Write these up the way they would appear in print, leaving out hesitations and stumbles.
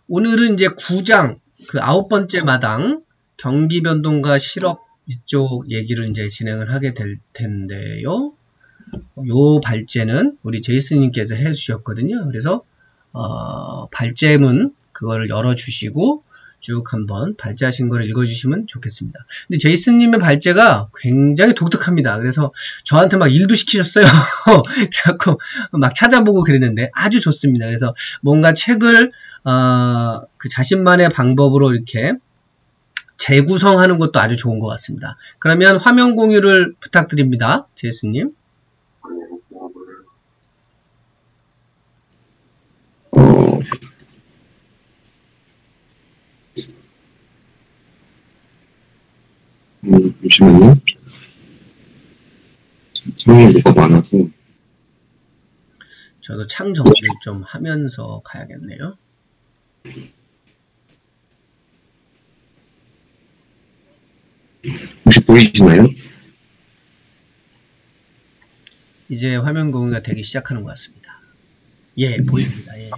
오늘은 이제 9장, 그 9번째 마당, 경기 변동과 실업 이쪽 얘기를 이제 진행을 하게 될 텐데요. 요 발제는 우리 제이슨님께서 해 주셨거든요. 그래서, 발제문, 그거를 열어주시고, 쭉 한번 발제하신 걸 읽어주시면 좋겠습니다. 근데 제이슨님의 발제가 굉장히 독특합니다. 그래서 저한테 막 일도 시키셨어요. 그래갖고 막 찾아보고 그랬는데 아주 좋습니다. 그래서 뭔가 책을, 그 자신만의 방법으로 이렇게 재구성하는 것도 아주 좋은 것 같습니다. 그러면 화면 공유를 부탁드립니다. 제이슨님. 잠시만요. 창이 뭐가 많아서. 저도 창 정리를 좀 하면서 가야겠네요. 혹시 보이시나요? 이제 화면 공유가 되기 시작하는 것 같습니다. 예, 보입니다. 예.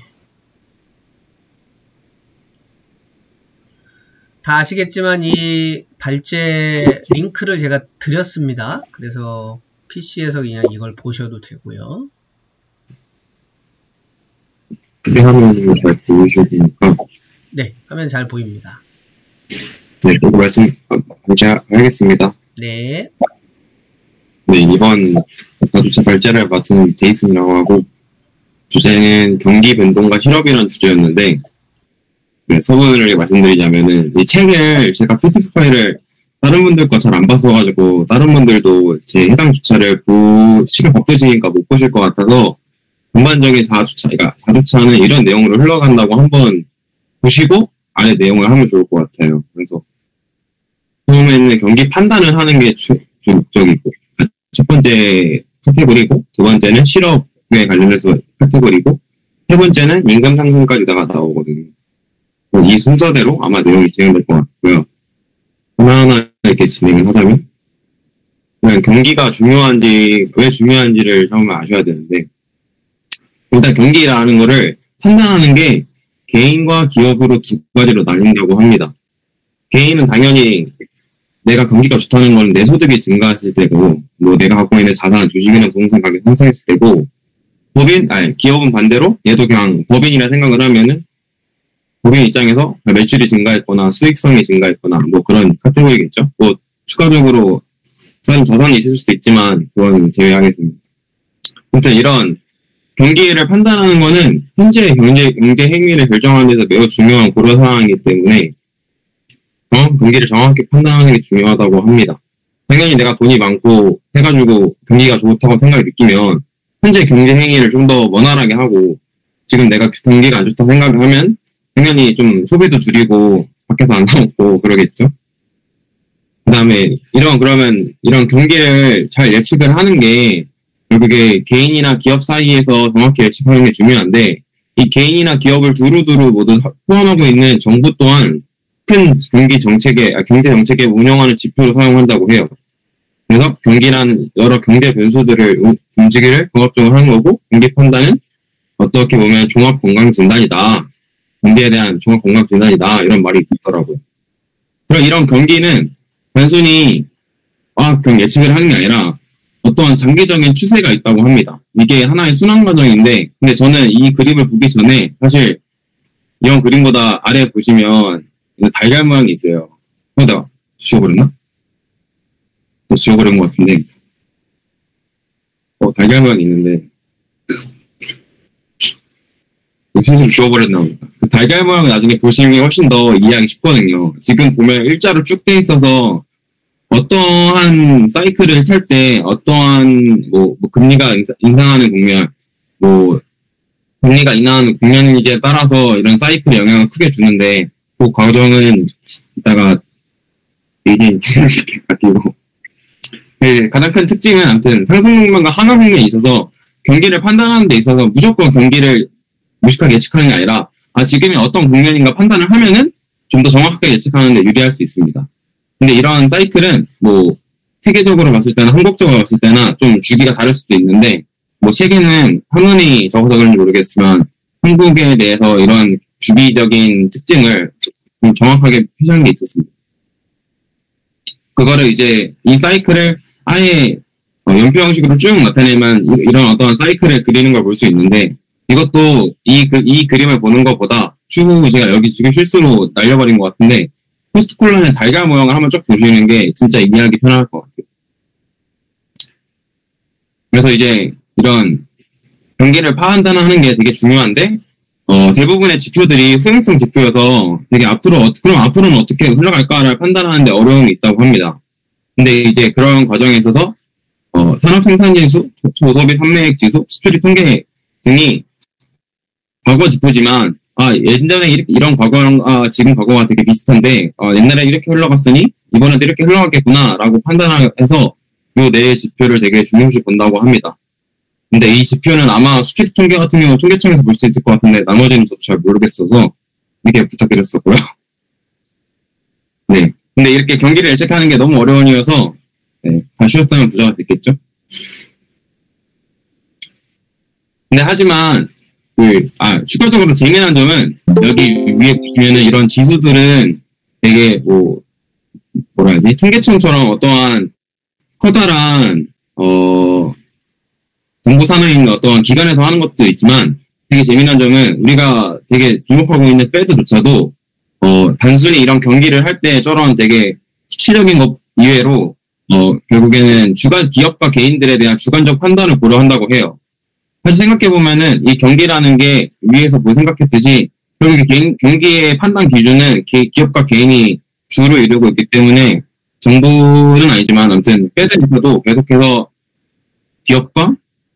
다 아시겠지만 이 발제 링크를 제가 드렸습니다. 그래서 PC에서 그냥 이걸 보셔도 되고요. 크게 화면을 잘 보이셔야 되니까. 네, 화면 잘 보입니다. 네, 또 하겠습니다. 네. 네, 이번 다주차 발제를 맡은 제이슨이라고 하고, 주제는 경기 변동과 실업이라는 주제였는데, 네, 서문을 말씀드리자면은, 이 책을 제가 PDF 파일을 다른 분들 거 잘 안 봤어가지고, 다른 분들도 제 해당 주차를 시간 바쁘시니까 못 보실 것 같아서, 전반적인 4주차, 그러니까 4주차는 이런 내용으로 흘러간다고 한번 보시고, 안에 내용을 하면 좋을 것 같아요. 그래서, 처음에는 경기 판단을 하는 게 목적이고, 첫 번째 카테고리고, 두 번째는 실업에 관련해서 카테고리고, 세 번째는 임금 상승까지 나오거든요. 이 순서대로 아마 내용이 진행될 것 같고요. 하나하나 이렇게 진행을 하자면, 그냥 경기가 왜 중요한지를 처음에 아셔야 되는데, 일단 경기라는 거를 판단하는 게 개인과 기업으로 두 가지로 나뉜다고 합니다. 개인은 당연히 내가 경기가 좋다는 건 내 소득이 증가했을 때고, 뭐 내가 갖고 있는 자산, 주식이나 부동산 가격이 상승했을 때고, 기업은 반대로 얘도 그냥 법인이라 생각을 하면은 법인 입장에서 매출이 증가했거나 수익성이 증가했거나 뭐 그런 카테고리겠죠. 뭐 추가적으로 자산이 있을 수도 있지만 그건 제외하겠습니다. 아무튼 이런 경기를 판단하는 거는 현재 경제 행위를 결정하는 데서 매우 중요한 고려 사항이기 때문에 경기를 정확히 판단하는 게 중요하다고 합니다. 당연히 내가 돈이 많고 해가지고 경기가 좋다고 생각이 느끼면 현재 경제 행위를 좀 더 원활하게 하고, 지금 내가 경기가 안 좋다고 생각을 하면 당연히 좀 소비도 줄이고 밖에서 안 사먹고 그러겠죠. 그 다음에 그러면 이런 경기를 잘 예측을 하는 게 결국에 개인이나 기업 사이에서 정확히 예측하는 게 중요한데, 이 개인이나 기업을 두루두루 모두 포함하고 있는 정부 또한 큰 경제 정책에 운영하는 지표로 사용한다고 해요. 그래서 경기란 여러 경제 변수들을 움직이를 종합적으로 하는 거고, 경기 판단은 어떻게 보면 종합건강진단이다. 경기에 대한 종합건강진단이다. 이런 말이 있더라고요. 그럼 이런 경기는 단순히 그냥 예측을 하는 게 아니라 어떠한 장기적인 추세가 있다고 합니다. 이게 하나의 순환 과정인데, 근데 저는 이 그림을 보기 전에 사실 이런 그림보다 아래 보시면 달걀 모양이 있어요. 내가 지워버렸나? 지워버린 것 같은데, 달걀 모양이 있는데 실수로 지워버렸나 봅니다. 그 달걀 모양을 나중에 보시면 훨씬 더 이해하기 쉽거든요. 지금 보면 일자로 쭉 돼 있어서 어떠한 사이클을 탈 때 어떠한 금리가 인상하는 국면, 금리가 인하하는 국면인지에 따라서 이런 사이클에 영향을 크게 주는데, 그 과정은 이따가 얘기 드리고, 가장 큰 특징은 아무튼 상승 국면과 하강 국면에 있어서 경기를 판단하는 데 있어서 무조건 경기를 무식하게 예측하는 게 아니라 지금이 어떤 국면인가 판단을 하면은 좀 더 정확하게 예측하는 데 유리할 수 있습니다. 근데 이런 사이클은 세계적으로 봤을 때나 한국적으로 봤을 때나 좀 주기가 다를 수도 있는데, 세계는 학문이 적어서 그런지 모르겠지만 한국에 대해서 이런 주기적인 특징을 좀 정확하게 표시한 게 있었습니다. 그거를 이제 이 사이클을 아예 연표 형식으로 쭉 나타내면 이런 어떤 사이클을 그리는 걸 볼 수 있는데, 이것도 이 그림을 보는 것보다 추후 제가 여기 지금 실수로 날려버린 것 같은데, 포스트 콜론의 달걀 모양을 한번 쭉 보시는 게 진짜 이해하기 편할 것 같아요. 그래서 이제 이런 경기를 판단하는 게 되게 중요한데, 대부분의 지표들이 수행성 지표여서 되게 그럼 앞으로는 어떻게 흘러갈까를 판단하는데 어려움이 있다고 합니다. 근데 이제 그런 과정에 있어서 산업 생산지수, 조소 및 판매액 지수, 수출입 통계 등이 과거 지표지만 예전에 이런 과거랑 지금 과거가 되게 비슷한데 옛날에 이렇게 흘러갔으니 이번에도 이렇게 흘러가겠구나 라고 판단해서 요 네 지표를 되게 중요시 본다고 합니다. 근데 이 지표는 아마 수출입 통계 같은 경우 통계청에서 볼 수 있을 것 같은데 나머지는 저도 잘 모르겠어서 이렇게 부탁드렸었고요. 네. 근데 이렇게 경기를 예측하는 게 너무 어려운 이유여서 네, 다 쉬었다면 부자가 됐겠죠. 근데 하지만 추가적으로 재미난 점은 여기 위에 보시면은 이런 지수들은 되게 뭐라 해야지, 통계청처럼 어떠한 커다란 정보산업에 있는 어떠한 기관에서 하는 것도 있지만, 되게 재미난 점은 우리가 되게 주목하고 있는 패드조차도 단순히 이런 경기를 할 때 저런 되게 수치적인 것 이외로 결국에는 기업과 개인들에 대한 주관적 판단을 고려한다고 해요. 사실 생각해보면은 이 경기라는 게 위에서 생각했듯이 결국에 경기의 판단 기준은 기업과 개인이 주로 이루고 있기 때문에 정부는 아니지만 아무튼 패드에서도 계속해서 기업과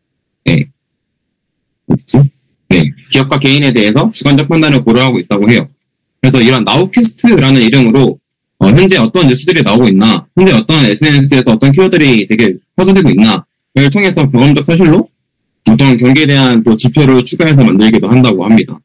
기업과 개인에 대해서 주관적 판단을 고려하고 있다고 해요. 그래서 이런 나우캐스트라는 이름으로 현재 어떤 뉴스들이 나오고 있나, 현재 어떤 SNS에서 어떤 키워드들이 되게 퍼져되고 있나를 통해서 경험적 사실로 어떤 경기에 대한 또 지표를 추가해서 만들기도 한다고 합니다.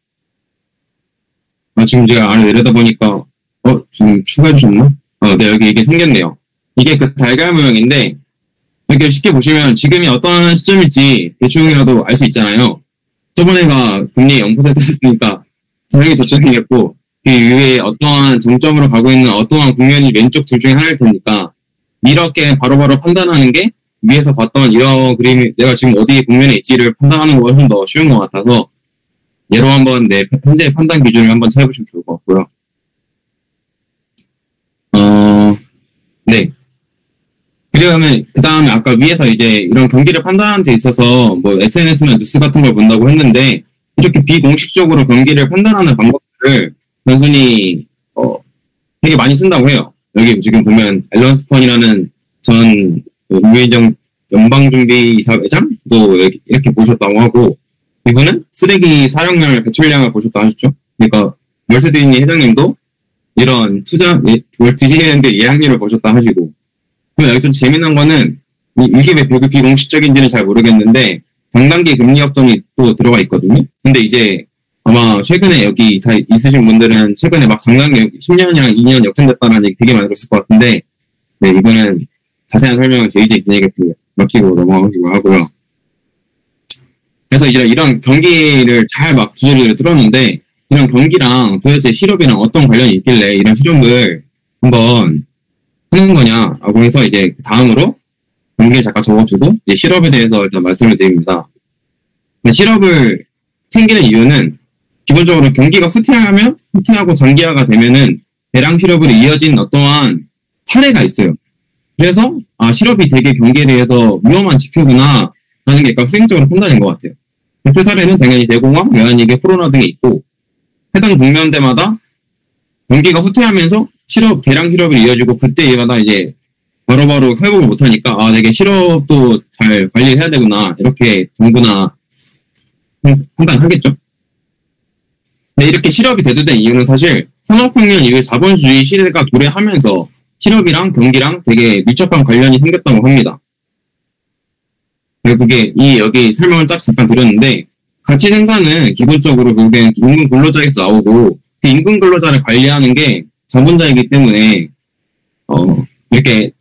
지금 제가 아래 내려다보니까 지금 추가해 주셨나? 네, 여기 이게 생겼네요. 이게 그 달걀 모양인데 이렇게 쉽게 보시면 지금이 어떤 시점일지 대충이라도 알 수 있잖아요. 저번에가 금리 0%였으니까 당연히 저점이었고, 그 이후에 어떠한 정점으로 가고 있는 어떠한 국면이 왼쪽 둘 중에 하나일 테니까 이렇게 바로바로 판단하는 게 위에서 봤던 이런 그림이 내가 지금 어디 국면에 있지를 판단하는 거 훨씬 더 쉬운 것 같아서 예로 한번 내 현재 판단 기준을 한번 찾아보시면 좋을 것 같고요. 네. 그러면 그 다음에 아까 위에서 이제 이런 경기를 판단하는 데 있어서 SNS나 뉴스 같은 걸 본다고 했는데, 이렇게 비공식적으로 경기를 판단하는 방법들을 단순히 되게 많이 쓴다고 해요. 여기 지금 보면 앨런 스펀이라는 전 유해정 연방준비이사회장도 이렇게 보셨다고 하고, 이분은 쓰레기 사용량 배출량을 보셨다고 하셨죠. 그러니까 월세드니 회장님도 이런 디즈니랜드 예약률을 보셨다 하시고, 여기서 재미난 거는 이게 왜 비공식적인지는 잘 모르겠는데 장단기 금리 역전이 또 들어가 있거든요. 근데 이제 아마 최근에 여기 다 있으신 분들은 최근에 막 장단기 10년이랑 2년 역전됐다는 얘기 되게 많이 들었을 것 같은데, 네, 이거는 자세한 설명은 JJ 분에게 맡기고 넘어가기로 하고요. 그래서 이제 이런 경기를 잘 막 주제를 들었는데, 이런 경기랑 도대체 실업이랑 어떤 관련이 있길래 이런 실험을 한번 하는 거냐라고 해서 이제 다음으로 경기를 잠깐 적어주고 이제 실업에 대해서 일단 말씀을 드립니다. 실업을 생기는 이유는 기본적으로 경기가 후퇴하고 장기화가 되면은 대량 실업으로 이어진 어떠한 사례가 있어요. 그래서 실업이 되게 경기에 대해서 위험한 지표구나 라는 게 약간 수행적으로 판단인 것 같아요. 대표 사례는 당연히 대공황, 외환위기, 코로나 등이 있고, 해당 국면대마다 경기가 후퇴하면서 대량 실업이 이어지고, 그때마다 이제 바로바로 회복을 못하니까 되게 실업도 잘 관리해야 되구나 이렇게 정부나 판단하겠죠. 근데 이렇게 실업이 대두된 이유는 사실 산업혁명 이후 자본주의 시대가 도래하면서 실업이랑 경기랑 되게 밀접한 관련이 생겼다고 합니다. 결국에 여기 설명을 딱 잠깐 드렸는데, 가치 생산은 기본적으로 결국엔 임금 근로자에서 나오고, 그 임금 근로자를 관리하는 게 자본자이기 때문에 이렇게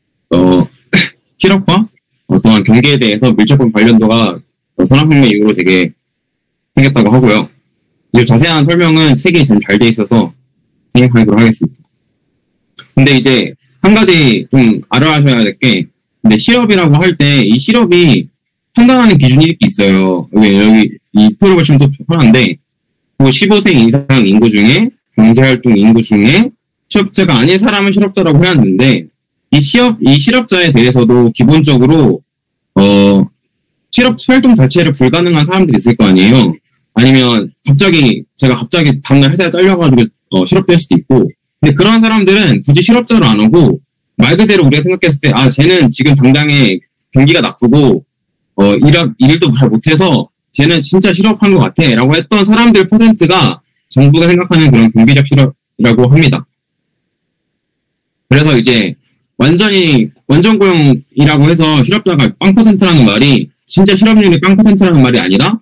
실업과 어떠한 경기에 대해서 밀접한 관련도가 산업혁명 이후로 되게 생겼다고 하고요. 이 자세한 설명은 책이 좀 잘 돼 있어서 진행하도록 하겠습니다. 근데 이제 한 가지 좀 알아하셔야 될 게, 근데 실업이라고 할 때 이 실업이 판단하는 기준이 이렇게 있어요. 여기 이 표를 보시면 또 편한데, 15세 이상 인구 중에 경제활동 인구 중에 실업자가 아닌 사람은 실업자라고 해놨는데, 이 실업자에 대해서도 기본적으로 실업 활동 자체를 불가능한 사람들이 있을 거 아니에요. 아니면 제가 갑자기 다음날 회사에 잘려가지고 실업될 수도 있고, 근데 그런 사람들은 굳이 실업자로 안 오고 말 그대로 우리가 생각했을 때 쟤는 지금 당장에 경기가 나쁘고 일도 잘 못해서 쟤는 진짜 실업한 것 같아 라고 했던 사람들 퍼센트가 정부가 생각하는 그런 경비적 실업이라고 합니다. 그래서 이제 완전 고용이라고 해서 실업자가 0%라는 말이 진짜 실업률이 0%라는 말이 아니라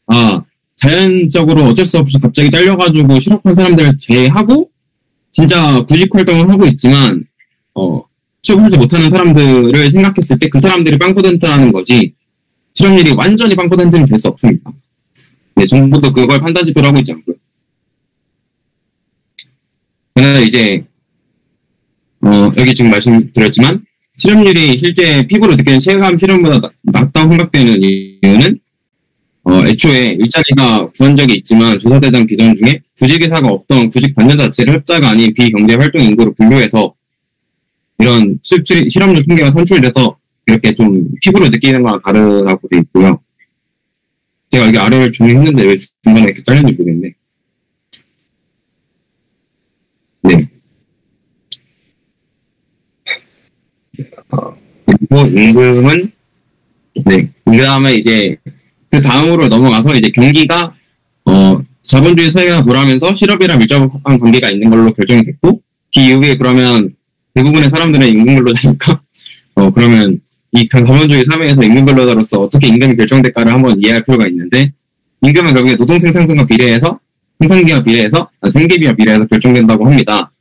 자연적으로 어쩔 수 없이 갑자기 잘려가지고 실업한 사람들을 제외하고 진짜 구직 활동을 하고 있지만 취업하지 못하는 사람들을 생각했을 때 그 사람들이 0%라는 거지 실업률이 완전히 0%는 될 수 없습니다. 네, 정부도 그걸 판단 지표로 하고 있지 않고요. 그래서 이제 여기 지금 말씀드렸지만 실업률이 실제 피부로 느끼는 체감 실업보다 낮다고 생각되는 이유는 애초에 일자리가 구한 적이 있지만 조사 대상 기준 중에 구직 의사가 없던 구직 반년 자체를 흡자가 아닌 비경제 활동 인구로 분류해서 이런 실업률 통계가 산출돼서 이렇게 좀 피부로 느끼는 거랑 다르다고 돼 있고요. 제가 여기 아래를 정리했는데 왜 중간에 이렇게 잘렸는지 모르겠네. 네. 그리고 임금은 그 다음에 이제 그 다음으로 넘어가서 이제 경기가 자본주의 사회가 돌아가면서 실업이랑 밀접한 관계가 있는 걸로 결정이 됐고, 그 이후에 그러면 대부분의 사람들은 임금 근로자니까 그러면 이 자본주의 사회에서 임금 근로자로서 어떻게 임금이 결정될까를 한번 이해할 필요가 있는데, 임금은 결국에 노동 생산성과 비례해서 생계비와 비례해서 결정된다고 합니다.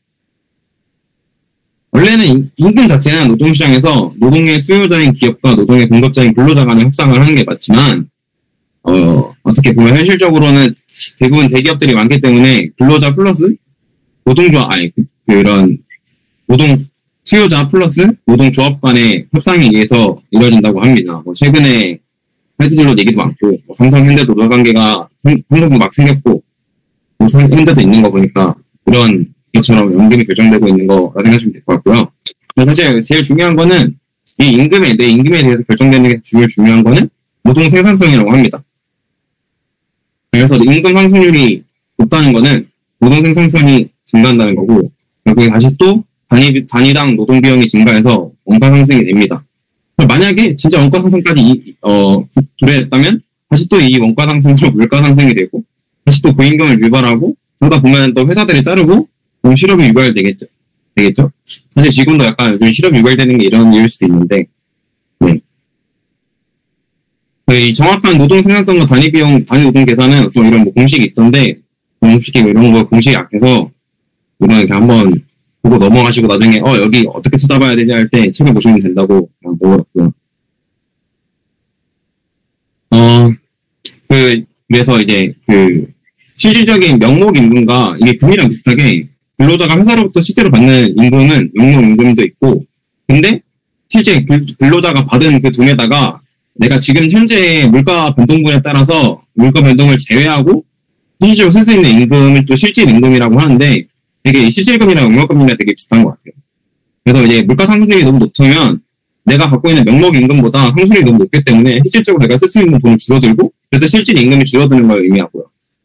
원래는 임금 자체는 노동시장에서 노동의 수요자인 기업과 노동의 공급자인 근로자 간의 협상을 하는 게 맞지만, 어떻게 보면 현실적으로는 대부분 대기업들이 많기 때문에 근로자 플러스 노동조합, 이런 노동 수요자 플러스 노동조합 간의 협상에 의해서 이루어진다고 합니다. 최근에 화이트진로 얘기도 많고, 삼성 현대도 노사관계가 한국도 막 생겼고, 현대도 있는 거 보니까 그런 것처럼 임금이 결정되고 있는 거라 생각하시면 될 것 같고요. 사실 제일 중요한 거는 내 임금에 대해서 결정되는 게 제일 중요한 거는 노동 생산성이라고 합니다. 그래서 임금 상승률이 높다는 거는 노동 생산성이 증가한다는 거고, 결국에 다시 또 단위당 노동 비용이 증가해서 원가 상승이 됩니다. 만약에 진짜 원가 상승까지 도래했다면 다시 또 이 원가 상승으로 물가 상승이 되고, 다시 또 고임금을 유발하고, 그러다 보면 또 회사들이 자르고 실업이 유발되겠죠. 사실 지금도 약간 요즘 실업 유발되는 게 이런 이유일 수도 있는데, 이 정확한 노동 생산성과 단위 노동 계산은 어떤 이런 공식이 있던데, 이런 거 공식이 약해서 이건 이렇게 한번 보고 넘어가시고 나중에 여기 어떻게 찾아봐야 되냐 할 때 책을 보시면 된다고 먹어놨고요. 그래서 이제 실질적인 명목 임금과 이게 금이랑 비슷하게 근로자가 회사로부터 실제로 받는 임금은 명목 임금도 있고, 근데 실제 근로자가 받은 그 돈에다가 내가 지금 현재 물가 변동분에 따라서 물가 변동을 제외하고 실질적으로 쓸 수 있는 임금을 또 실질 임금이라고 하는데, 되게 실질금이랑 명목금이랑 되게 비슷한 것 같아요. 그래서 이제 물가 상승률이 너무 높으면 내가 갖고 있는 명목 임금보다 상승률이 너무 높기 때문에 실질적으로 내가 쓸 수 있는 돈이 줄어들고, 그래서 실질 임금이 줄어드는 걸 의미하고요.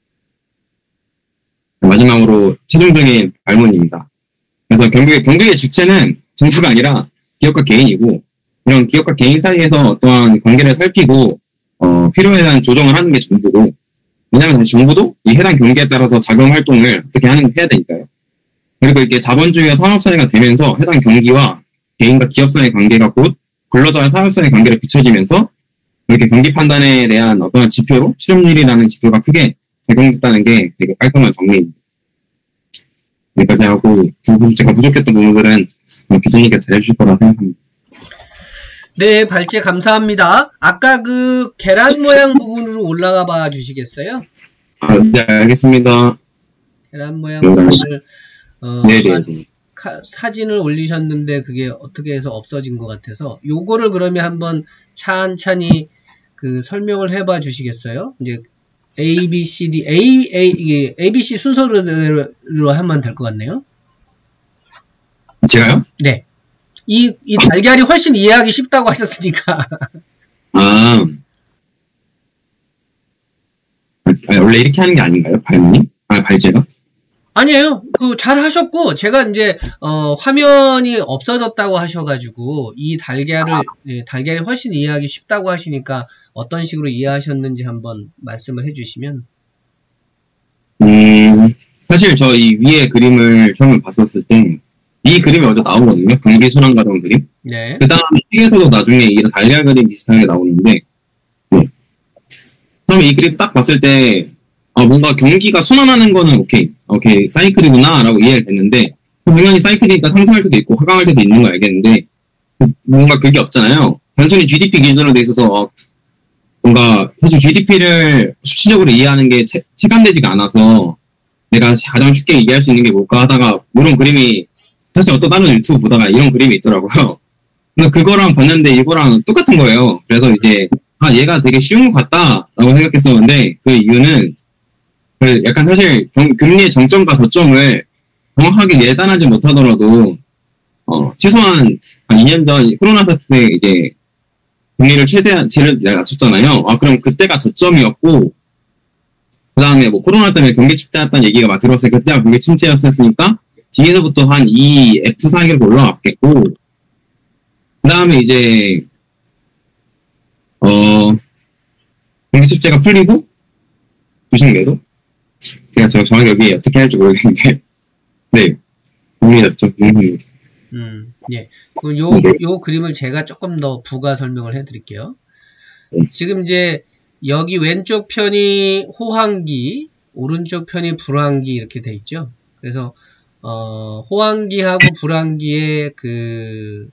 마지막으로 최종적인 발문입니다. 그래서 경기의 주체는 정부가 아니라 기업과 개인이고, 이런 기업과 개인 사이에서 어떠한 관계를 살피고 필요에 대한 조정을 하는 게 정부고, 왜냐하면 정부도 이 해당 경기에 따라서 자금 활동을 어떻게 해야 되니까요. 그리고 이렇게 자본주의와 산업사회가 되면서 해당 경기와 개인과 기업 사이의 관계가 곧 근로자와 사업 사이의 관계로 비춰지면서 이렇게 경기 판단에 대한 어떠한 지표로 실업률이라는 지표가 크게 적용됐다는 게 되게 깔끔한 정리입니다. 여기까지 하고 제가 부족했던 부분들은 기자님께서 잘 해주실 거라 생각합니다. 네, 발제 감사합니다. 아까 그 계란 모양 부분으로 올라가 봐 주시겠어요? 네, 알겠습니다. 계란 모양을 네네. 사진을 올리셨는데 그게 어떻게 해서 없어진 것 같아서 요거를 그러면 한번 찬찬히 그 설명을 해봐 주시겠어요? 이제 A, B, C, D, 이게 A, B, C 순서로 하면 될 것 같네요. 제가요? 네. 이 달걀이 훨씬 이해하기 쉽다고 하셨으니까. 원래 이렇게 하는 게 아닌가요? 발문이? 발제가? 아니에요. 잘 하셨고, 제가 이제, 화면이 없어졌다고 하셔가지고, 이 달걀이 훨씬 이해하기 쉽다고 하시니까, 어떤 식으로 이해하셨는지 한번 말씀을 해주시면. 사실 저 이 위에 그림을 처음에 봤었을 때, 이 그림이 먼저 나오거든요. 경기 순환 과정 그림. 네. 그 다음에 책에서도 나중에 이런 달걀 그림 비슷하게 나오는데, 네. 처음에 이 그림 딱 봤을 때, 뭔가 경기가 순환하는 거는 오케이, 사이클이구나, 라고 이해가 됐는데, 당연히 사이클이니까 상승할 때도 있고, 하강할 때도 있는 거 알겠는데, 뭔가 그게 없잖아요. 단순히 GDP 기준으로 돼 있어서, 뭔가, 사실 GDP를 수치적으로 이해하는 게 체감되지가 않아서, 내가 가장 쉽게 이해할 수 있는 게 뭘까 하다가, 이런 그림이, 사실 어떤 다른 유튜브 보다가 이런 그림이 있더라고요. 근데 그거랑 봤는데 이거랑 똑같은 거예요. 그래서 이제, 얘가 되게 쉬운 것 같다라고 생각했었는데, 그 이유는, 약간 사실 금리의 정점과 저점을 정확하게 예단하지 못하더라도 최소한 한 2년 전 코로나 사태 때 이제 금리를 제일 낮췄잖아요. 그럼 그때가 저점이었고 그 다음에 뭐 코로나 때문에 경기 침체였다는 얘기가 막 들었어요. 그때가 경기 침체였으니까 뒤에서부터 한 2F 상위로 올라왔겠고 그 다음에 이제 경기 침체가 풀리고 주식 매도 제가 정확히 여기 어떻게 할지 모르겠는데, 네. 고민이었죠. 예. 요 그림을 제가 조금 더 부가 설명을 해드릴게요. 지금 이제, 여기 왼쪽 편이 호황기, 오른쪽 편이 불황기 이렇게 돼 있죠. 그래서, 호황기하고 불황기의 그,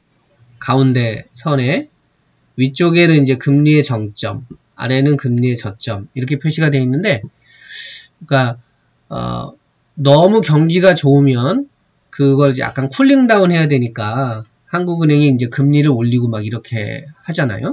가운데 선에, 위쪽에는 이제 금리의 정점, 아래는 금리의 저점, 이렇게 표시가 되어 있는데, 그러니까 너무 경기가 좋으면 그걸 약간 쿨링 다운 해야 되니까 한국은행이 이제 금리를 올리고 막 이렇게 하잖아요.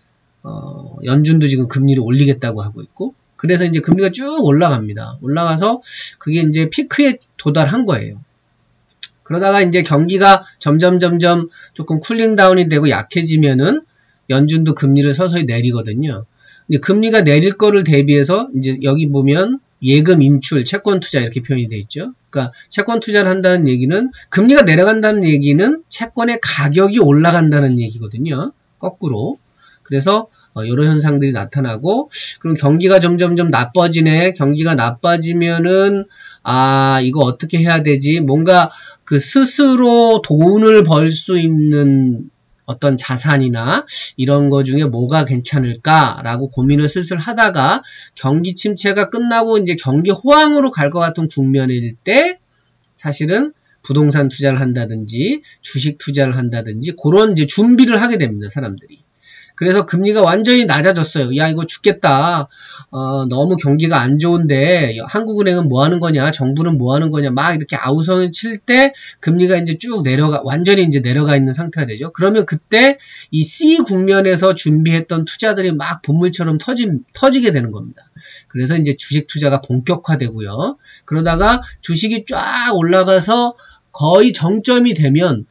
연준도 지금 금리를 올리겠다고 하고 있고 그래서 이제 금리가 쭉 올라갑니다. 올라가서 그게 이제 피크에 도달한 거예요. 그러다가 이제 경기가 점점 조금 쿨링 다운이 되고 약해지면은 연준도 금리를 서서히 내리거든요. 근데 금리가 내릴 거를 대비해서 이제 여기 보면 예금 인출, 채권 투자 이렇게 표현이 되어 있죠. 그러니까 채권 투자를 한다는 얘기는 금리가 내려간다는 얘기는 채권의 가격이 올라간다는 얘기거든요. 거꾸로. 그래서 이런 현상들이 나타나고 그럼 경기가 점점 나빠지네. 경기가 나빠지면은 이거 어떻게 해야 되지? 뭔가 그 스스로 돈을 벌 수 있는 어떤 자산이나 이런 거 중에 뭐가 괜찮을까라고 고민을 슬슬 하다가 경기 침체가 끝나고 이제 경기 호황으로 갈 것 같은 국면일 때 사실은 부동산 투자를 한다든지 주식 투자를 한다든지 그런 이제 준비를 하게 됩니다, 사람들이. 그래서 금리가 완전히 낮아졌어요. 야, 이거 죽겠다. 너무 경기가 안 좋은데 한국은행은 뭐 하는 거냐, 정부는 뭐 하는 거냐, 막 이렇게 아우성을 칠 때 금리가 이제 쭉 완전히 이제 내려가 있는 상태가 되죠. 그러면 그때 이 C 국면에서 준비했던 투자들이 막 본물처럼 터지게 되는 겁니다. 그래서 이제 주식 투자가 본격화되고요. 그러다가 주식이 쫙 올라가서 거의 정점이 되면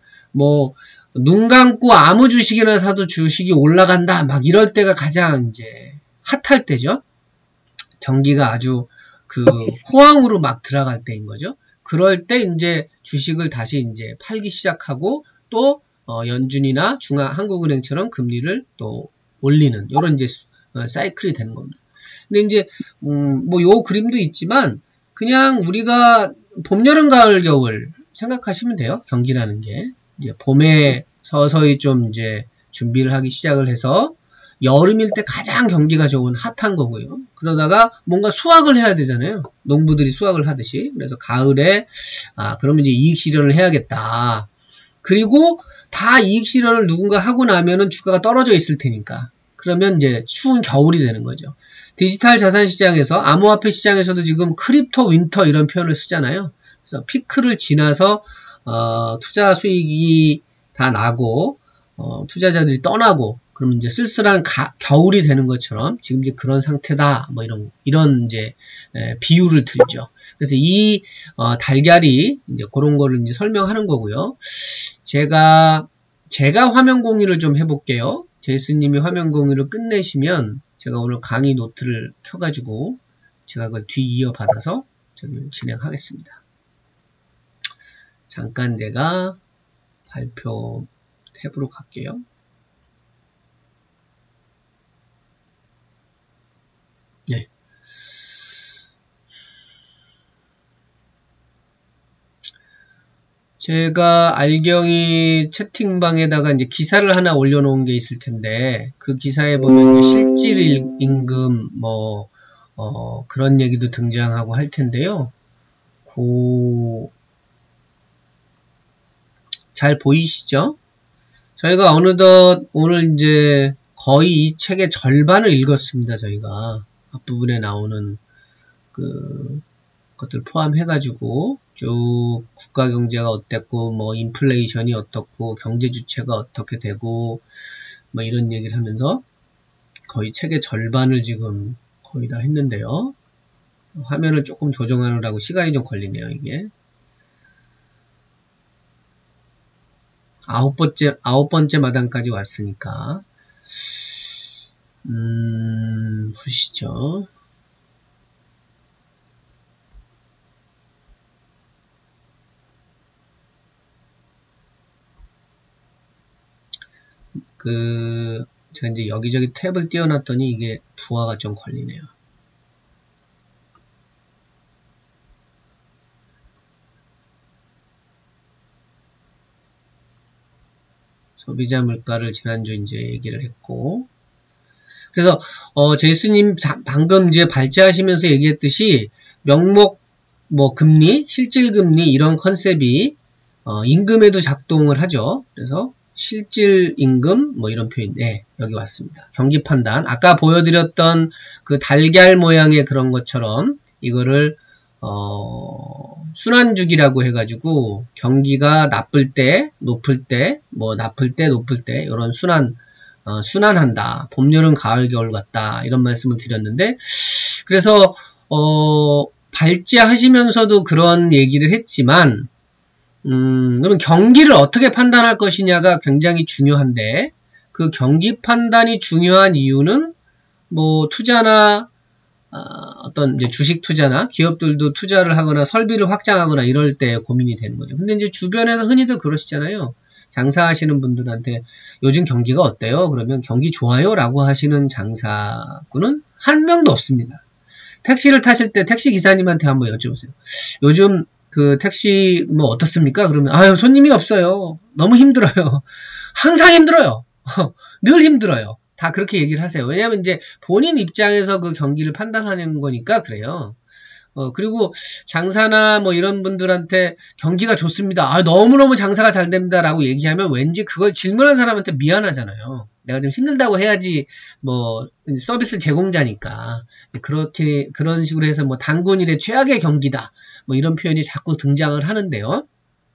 눈 감고 아무 주식이나 사도 주식이 올라간다 막 이럴 때가 가장 이제 핫할 때죠. 경기가 아주 그 호황으로 막 들어갈 때인 거죠. 그럴 때 이제 주식을 다시 이제 팔기 시작하고 또 연준이나 한국은행처럼 금리를 또 올리는 이런 이제 사이클이 되는 겁니다. 근데 이제 요 그림도 있지만 그냥 우리가 봄, 여름, 가을, 겨울 생각하시면 돼요. 경기라는 게. 이제 봄에 서서히 좀 이제 준비를 하기 시작을 해서 여름일 때 가장 경기가 좋은 핫한 거고요. 그러다가 뭔가 수확을 해야 되잖아요. 농부들이 수확을 하듯이. 그래서 가을에 그러면 이제 이익 실현을 해야겠다. 그리고 다 이익 실현을 누군가 하고 나면은 주가가 떨어져 있을 테니까. 그러면 이제 추운 겨울이 되는 거죠. 디지털 자산 시장에서 암호화폐 시장에서도 지금 크립토 윈터 이런 표현을 쓰잖아요. 그래서 피크를 지나서 투자 수익이 다 나고 투자자들이 떠나고 그러면 이제 쓸쓸한 겨울이 되는 것처럼 지금 이제 그런 상태다. 뭐 이런 이제 비유를 들죠. 그래서 이 달걀이 이제 그런 거를 이제 설명하는 거고요. 제가 화면 공유를 좀 해볼게요. 제이슨님이 화면 공유를 끝내시면 제가 오늘 강의 노트를 켜가지고 제가 그걸 뒤이어 받아서 진행하겠습니다. 잠깐 제가 발표 탭으로 갈게요. 네. 제가 알경이 채팅방에다가 이제 기사를 하나 올려놓은 게 있을 텐데, 그 기사에 보면 이제 실질 임금, 그런 얘기도 등장하고 할 텐데요. 잘 보이시죠? 저희가 어느덧 오늘 이제 거의 이 책의 절반을 읽었습니다. 저희가 앞부분에 나오는 것들 포함해가지고 쭉 국가 경제가 어땠고, 뭐 인플레이션이 어떻고, 경제 주체가 어떻게 되고, 뭐 이런 얘기를 하면서 거의 책의 절반을 지금 거의 다 했는데요. 화면을 조금 조정하느라고 시간이 좀 걸리네요, 이게. 아홉 번째 마당까지 왔으니까. 보시죠. 제가 이제 여기저기 탭을 띄워놨더니 이게 부하가 좀 걸리네요. 소비자 물가를 지난주 이제 얘기를 했고, 그래서 제이슨님 방금 이제 발제하시면서 얘기했듯이 명목 뭐 금리, 실질 금리 이런 컨셉이 임금에도 작동을 하죠. 그래서 실질 임금 뭐 이런 표현인데 여기 왔습니다. 경기 판단 아까 보여드렸던 그 달걀 모양의 그런 것처럼 이거를 순환주기라고 해가지고 경기가 나쁠 때, 높을 때, 뭐 나쁠 때, 높을 때 이런 순환한다. 봄, 여름, 가을, 겨울 같다. 이런 말씀을 드렸는데 그래서 발제하시면서도 그런 얘기를 했지만 그럼 경기를 어떻게 판단할 것이냐가 굉장히 중요한데 그 경기 판단이 중요한 이유는 뭐 투자나 어떤 이제 주식 투자나 기업들도 투자를 하거나 설비를 확장하거나 이럴 때 고민이 되는 거죠. 근데 이제 주변에서 흔히들 그러시잖아요. 장사하시는 분들한테 요즘 경기가 어때요? 그러면 경기 좋아요? 라고 하시는 장사꾼은 한 명도 없습니다. 택시를 타실 때 택시 기사님한테 한번 여쭤보세요. 요즘 그 택시 뭐 어떻습니까? 그러면 아유 손님이 없어요. 너무 힘들어요. 항상 힘들어요. 늘 힘들어요. 다 그렇게 얘기를 하세요. 왜냐하면 이제 본인 입장에서 그 경기를 판단하는 거니까 그래요. 그리고 장사나 뭐 이런 분들한테 경기가 좋습니다. 아, 너무너무 장사가 잘 됩니다. 라고 얘기하면 왠지 그걸 질문한 사람한테 미안하잖아요. 내가 좀 힘들다고 해야지 뭐 서비스 제공자니까. 그런 식으로 해서 뭐 단군일의 최악의 경기다. 뭐 이런 표현이 자꾸 등장을 하는데요.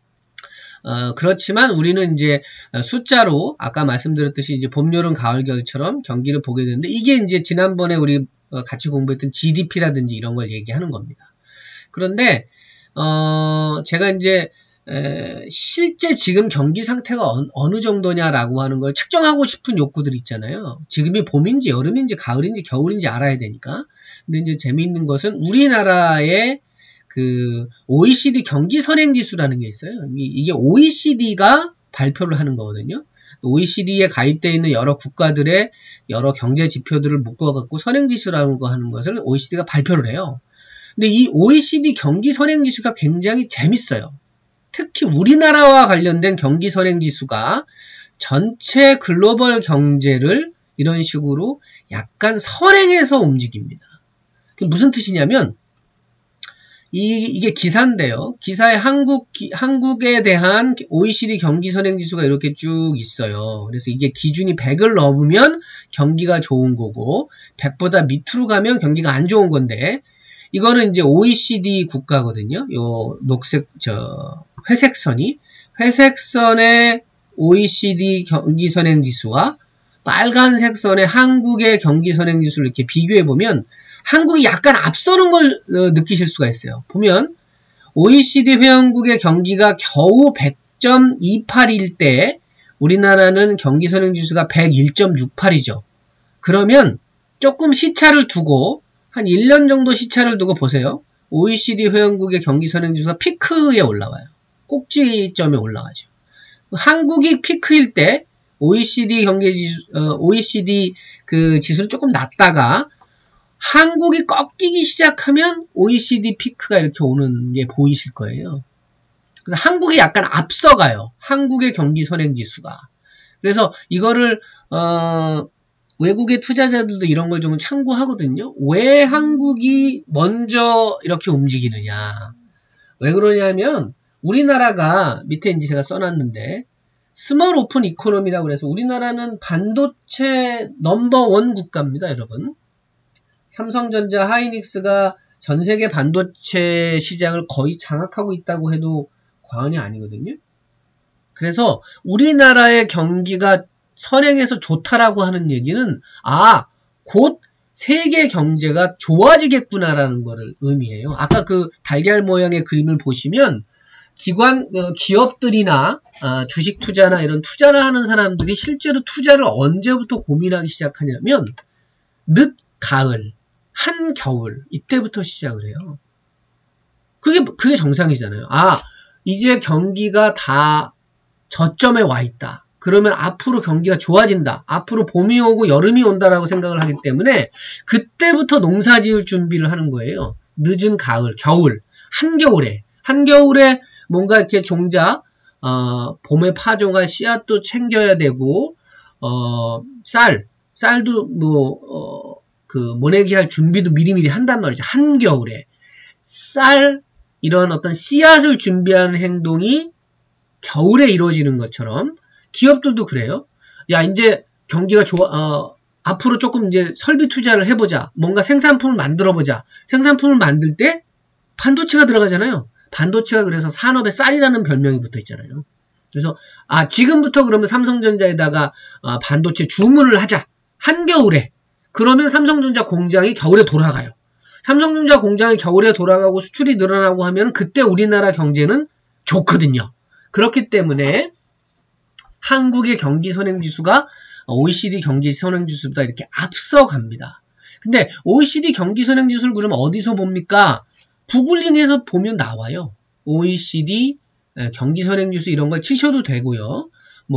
그렇지만 우리는 이제 숫자로 아까 말씀드렸듯이 이제 봄, 여름, 가을, 겨울처럼 경기를 보게 되는데 이게 이제 지난번에 우리 같이 공부했던 GDP라든지 이런 걸 얘기하는 겁니다. 그런데 제가 이제 실제 지금 경기 상태가 어느 정도냐라고 하는 걸 측정하고 싶은 욕구들이 있잖아요. 지금이 봄인지 여름인지 가을인지 겨울인지 알아야 되니까. 근데 이제 재미있는 것은 우리나라의 그 OECD 경기 선행지수라는 게 있어요. 이게 OECD가 발표를 하는 거거든요. OECD에 가입되어 있는 여러 국가들의 여러 경제 지표들을 묶어갖고 선행지수라는 거 하는 것을 OECD가 발표를 해요. 근데 이 OECD 경기 선행지수가 굉장히 재밌어요. 특히 우리나라와 관련된 경기 선행지수가 전체 글로벌 경제를 이런 식으로 약간 선행해서 움직입니다. 그게 무슨 뜻이냐면 이게 기사인데요. 기사에 한국에 대한 OECD 경기 선행 지수가 이렇게 쭉 있어요. 그래서 이게 기준이 100을 넘으면 경기가 좋은 거고 100보다 밑으로 가면 경기가 안 좋은 건데 이거는 이제 OECD 국가거든요. 요 회색 선의 OECD 경기 선행 지수와 빨간색 선의 한국의 경기 선행 지수를 이렇게 비교해 보면 한국이 약간 앞서는 걸 느끼실 수가 있어요. 보면 OECD 회원국의 경기가 겨우 100.28일 때 우리나라는 경기 선행 지수가 101.68이죠. 그러면 조금 시차를 두고 한 1년 정도 시차를 두고 보세요. OECD 회원국의 경기 선행 지수가 피크에 올라와요. 꼭지점에 올라가죠. 한국이 피크일 때 OECD OECD 그 지수는 조금 낮다가 한국이 꺾이기 시작하면 OECD 피크가 이렇게 오는 게 보이실 거예요. 그래서 한국이 약간 앞서가요. 한국의 경기 선행 지수가. 그래서 이거를 외국의 투자자들도 이런 걸 좀 참고하거든요. 왜 한국이 먼저 이렇게 움직이느냐. 왜 그러냐면 우리나라가 밑에 이제 제가 써놨는데 스몰 오픈 이코노미라고 그래서 우리나라는 반도체 넘버1 국가입니다, 여러분. 삼성전자, 하이닉스가 전 세계 반도체 시장을 거의 장악하고 있다고 해도 과언이 아니거든요. 그래서 우리나라의 경기가 선행해서 좋다라고 하는 얘기는 곧 세계 경제가 좋아지겠구나라는 것을 의미해요. 아까 그 달걀 모양의 그림을 보시면 기업들이나 주식 투자나 이런 투자를 하는 사람들이 실제로 투자를 언제부터 고민하기 시작하냐면 늦가을, 한겨울 이때부터 시작을 해요. 그게 정상이잖아요. 이제 경기가 다 저점에 와 있다. 그러면 앞으로 경기가 좋아진다. 앞으로 봄이 오고 여름이 온다라고 생각을 하기 때문에 그때부터 농사 지을 준비를 하는 거예요. 늦은 가을, 겨울, 한겨울에 뭔가 이렇게 종자, 봄에 파종할 씨앗도 챙겨야 되고, 쌀도 모내기 할 준비도 미리미리 한단 말이죠. 한겨울에. 이런 어떤 씨앗을 준비하는 행동이 겨울에 이루어지는 것처럼 기업들도 그래요. 야, 이제 경기가 앞으로 조금 이제 설비 투자를 해보자. 뭔가 생산품을 만들어보자. 생산품을 만들 때 반도체가 들어가잖아요. 반도체가 그래서 산업의 쌀이라는 별명이 붙어 있잖아요. 그래서 지금부터 그러면 삼성전자에다가 반도체 주문을 하자. 한겨울에. 그러면 삼성전자 공장이 겨울에 돌아가요. 삼성전자 공장이 겨울에 돌아가고 수출이 늘어나고 하면 그때 우리나라 경제는 좋거든요. 그렇기 때문에 한국의 경기 선행지수가 OECD 경기 선행지수보다 이렇게 앞서갑니다. 근데 OECD 경기 선행지수를 그러면 어디서 봅니까? 구글링해서 보면 나와요. OECD 경기 선행지수 이런 걸 치셔도 되고요.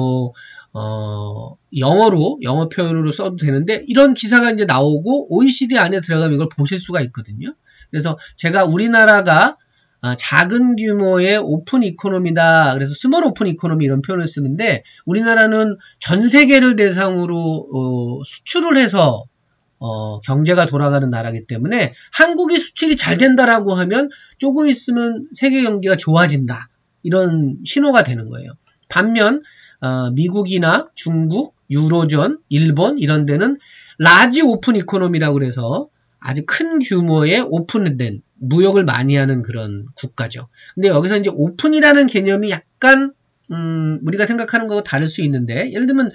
영어 표현으로 써도 되는데 이런 기사가 이제 나오고 OECD 안에 들어가면 이걸 보실 수가 있거든요. 그래서 제가 우리나라가 작은 규모의 오픈 이코노미다. 그래서 스몰 오픈 이코노미 이런 표현을 쓰는데 우리나라는 전 세계를 대상으로 수출을 해서 경제가 돌아가는 나라이기 때문에 한국이 수출이 잘 된다라고 하면 조금 있으면 세계 경기가 좋아진다. 이런 신호가 되는 거예요. 반면 미국이나 중국, 유로존, 일본 이런 데는 라지 오픈 이코노미라고 그래서 아주 큰 규모의 오픈된 무역을 많이 하는 그런 국가죠. 근데 여기서 이제 오픈이라는 개념이 약간 우리가 생각하는 거하고 다를 수 있는데 예를 들면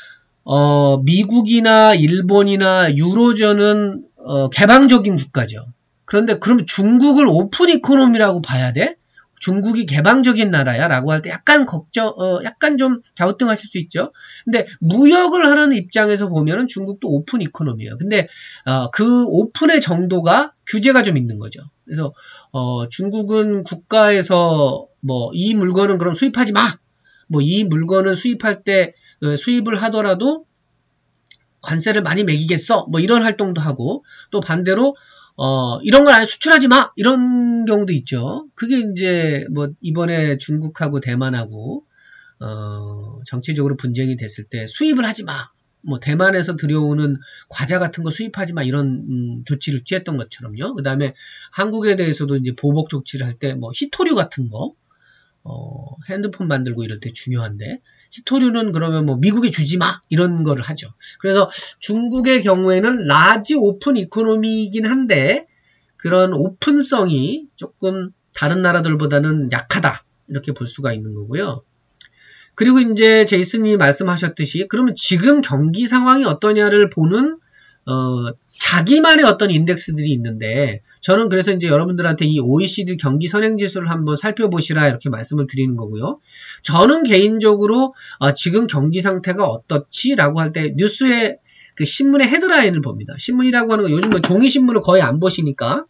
미국이나 일본이나 유로존은 개방적인 국가죠. 그런데 그럼 중국을 오픈 이코노미라고 봐야 돼? 중국이 개방적인 나라야 라고 할 때 약간 약간 좀 갸우뚱하실 수 있죠. 근데 무역을 하는 입장에서 보면은 중국도 오픈 이코노미예요. 근데 그 오픈의 정도가 규제가 좀 있는 거죠. 그래서 중국은 국가에서 이 물건은 그럼 수입하지 마. 이 물건을 수입할 때 수입을 하더라도 관세를 많이 매기겠어. 이런 활동도 하고 또 반대로 이런 걸 아예 수출하지 마! 이런 경우도 있죠. 그게 이제, 이번에 중국하고 대만하고, 정치적으로 분쟁이 됐을 때 수입을 하지 마! 뭐 대만에서 들여오는 과자 같은 거 수입하지 마 이런 조치를 취했던 것처럼요. 그 다음에 한국에 대해서도 이제 보복 조치를 할 때 뭐 히토류 같은 거 핸드폰 만들고 이럴 때 중요한데 히토류는 그러면 뭐 미국에 주지 마 이런 거를 하죠. 그래서 중국의 경우에는 라지 오픈 이코노미이긴 한데 그런 오픈성이 조금 다른 나라들보다는 약하다 이렇게 볼 수가 있는 거고요. 그리고 이제 제이슨이 말씀하셨듯이 그러면 지금 경기 상황이 어떠냐를 보는 자기만의 어떤 인덱스들이 있는데 저는 그래서 이제 여러분들한테 이 OECD 경기 선행지수를 한번 살펴보시라 이렇게 말씀을 드리는 거고요. 저는 개인적으로 지금 경기 상태가 어떻지라고 할 때 뉴스의 그 신문의 헤드라인을 봅니다. 신문이라고 하는 거 요즘 뭐 종이 신문을 거의 안 보시니까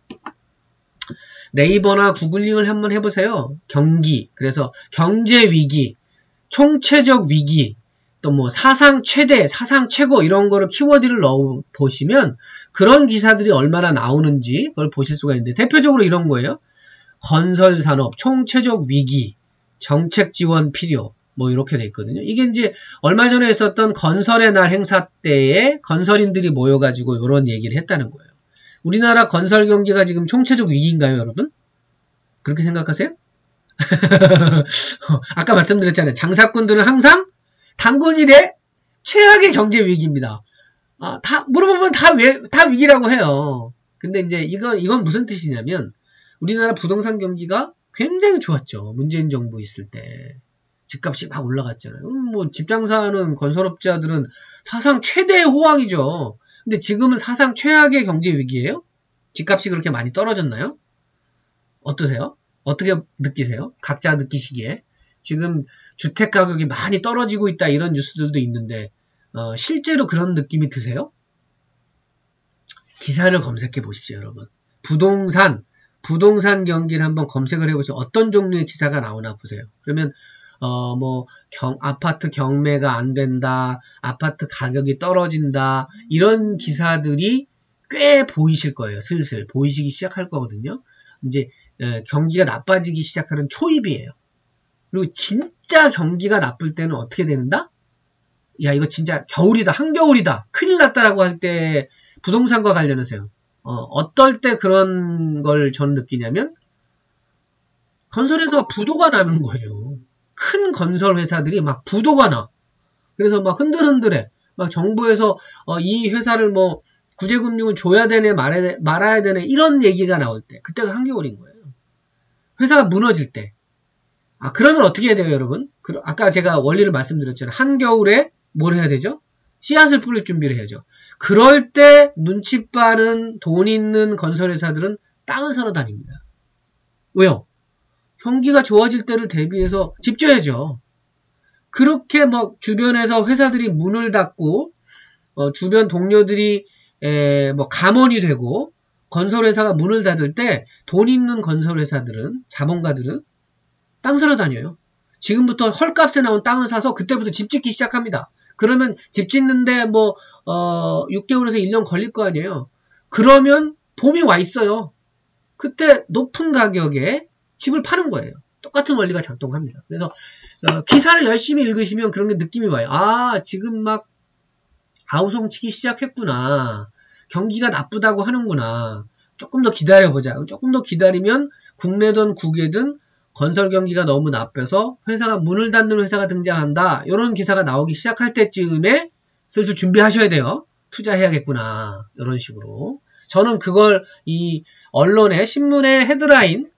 네이버나 구글링을 한번 해보세요. 경기, 그래서 경제 위기, 총체적 위기, 또 뭐 사상 최대, 사상 최고 이런 거를 키워드를 넣어 보시면 그런 기사들이 얼마나 나오는지 그걸 보실 수가 있는데 대표적으로 이런 거예요. 건설산업, 총체적 위기, 정책 지원 필요 뭐 이렇게 돼 있거든요. 이게 이제 얼마 전에 있었던 건설의 날 행사 때에 건설인들이 모여가지고 이런 얘기를 했다는 거예요. 우리나라 건설 경기가 지금 총체적 위기인가요, 여러분? 그렇게 생각하세요? 아까 말씀드렸잖아요. 장사꾼들은 항상 단군일의 최악의 경제 위기입니다. 다 물어보면 다 위기라고 해요. 근데 이제 이건 무슨 뜻이냐면 우리나라 부동산 경기가 굉장히 좋았죠. 문재인 정부 있을 때 집값이 막 올라갔잖아요. 뭐 집장사하는 건설업자들은 사상 최대의 호황이죠. 근데 지금은 사상 최악의 경제 위기예요? 집값이 그렇게 많이 떨어졌나요? 어떠세요? 어떻게 느끼세요? 각자 느끼시기에. 지금 주택 가격이 많이 떨어지고 있다 이런 뉴스들도 있는데 실제로 그런 느낌이 드세요? 기사를 검색해 보십시오, 여러분. 부동산 경기를 한번 검색을 해보시면 어떤 종류의 기사가 나오나 보세요. 그러면 아파트 경매가 안 된다, 아파트 가격이 떨어진다 이런 기사들이 꽤 보이실 거예요. 슬슬 보이시기 시작할 거거든요. 이제 경기가 나빠지기 시작하는 초입이에요. 그리고 진짜 경기가 나쁠 때는 어떻게 되는다? 야, 이거 진짜 겨울이다, 한겨울이다, 큰일 났다라고 할 때 부동산과 관련해서요. 어떨 때 그런 걸 저는 느끼냐면 건설회사가 부도가 나는 거예요. 큰 건설 회사들이 막 부도가 나. 그래서 막 흔들흔들해. 막 정부에서 이 회사를 뭐 구제금융을 줘야 되네 말아야 되네 이런 얘기가 나올 때 그때가 한겨울인 거예요. 회사가 무너질 때. 그러면 어떻게 해야 돼요, 여러분? 아까 제가 원리를 말씀드렸잖아요. 한겨울에 뭘 해야 되죠? 씨앗을 뿌릴 준비를 해야죠. 그럴 때 눈치 빠른 돈 있는 건설회사들은 땅을 사러 다닙니다. 왜요? 경기가 좋아질 때를 대비해서 집 지어야죠. 그렇게 막 주변에서 회사들이 문을 닫고 주변 동료들이 뭐 감원이 되고 건설회사가 문을 닫을 때 돈 있는 건설회사들은 자본가들은 땅 사러 다녀요. 지금부터 헐값에 나온 땅을 사서 그때부터 집 짓기 시작합니다. 그러면 집 짓는데 뭐 6개월에서 1년 걸릴 거 아니에요. 그러면 봄이 와 있어요. 그때 높은 가격에 집을 파는 거예요. 똑같은 원리가 작동합니다. 그래서 기사를 열심히 읽으시면 그런 게 느낌이 와요. 지금 막 아우성치기 시작했구나. 경기가 나쁘다고 하는구나. 조금 더 기다려보자. 조금 더 기다리면 국내든 국외든 건설 경기가 너무 나빠서 회사가 문을 닫는 회사가 등장한다. 이런 기사가 나오기 시작할 때쯤에 슬슬 준비하셔야 돼요. 투자해야겠구나. 이런 식으로. 저는 그걸 이 언론의 신문의 헤드라인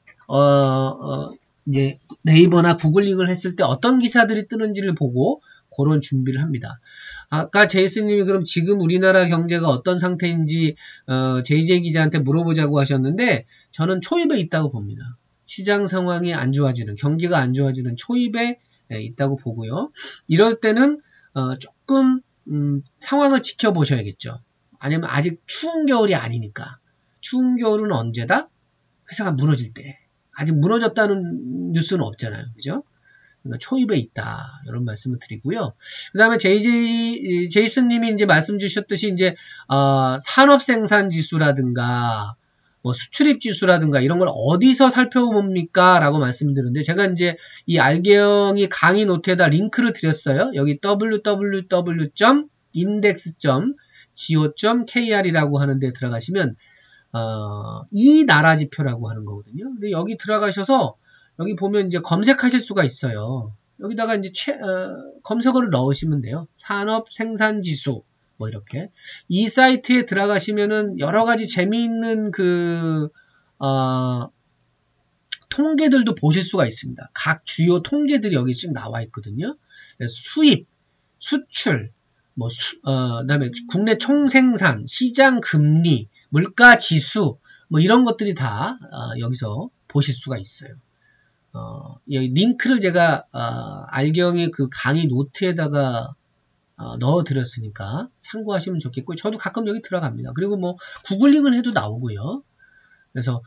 이제 네이버나 구글링을 했을 때 어떤 기사들이 뜨는지를 보고 그런 준비를 합니다. 아까 제이슨님이 그럼 지금 우리나라 경제가 어떤 상태인지 JJ 기자한테 물어보자고 하셨는데 저는 초입에 있다고 봅니다. 시장 상황이 안 좋아지는, 경기가 안 좋아지는 초입에 있다고 보고요. 이럴 때는 조금 상황을 지켜보셔야겠죠. 아니면 아직 추운 겨울이 아니니까. 추운 겨울은 언제다? 회사가 무너질 때. 아직 무너졌다는 뉴스는 없잖아요. 그죠? 그러니까 초입에 있다. 이런 말씀을 드리고요. 그 다음에 제이슨님이 이제 말씀 주셨듯이 이제 산업생산지수라든가 뭐 수출입지수라든가 이런 걸 어디서 살펴봅니까? 라고 말씀드렸는데 제가 이제 이 알게영이 강의 노트에다 링크를 드렸어요. 여기 www. index.go.kr이라고 하는 데 들어가시면 이 나라 지표라고 하는 거거든요. 근데 여기 들어가셔서 여기 보면 이제 검색하실 수가 있어요. 여기다가 이제 검색어를 넣으시면 돼요. 산업 생산 지수 뭐 이렇게 이 사이트에 들어가시면은 여러 가지 재미있는 통계들도 보실 수가 있습니다. 각 주요 통계들이 여기 지금 나와 있거든요. 수입, 수출, 그다음에 국내 총생산, 시장 금리, 물가 지수, 뭐 이런 것들이 다 여기서 보실 수가 있어요. 여기 링크를 제가 알경의 그 강의 노트에다가 넣어드렸으니까 참고하시면 좋겠고, 저도 가끔 여기 들어갑니다. 그리고 뭐 구글링을 해도 나오고요. 그래서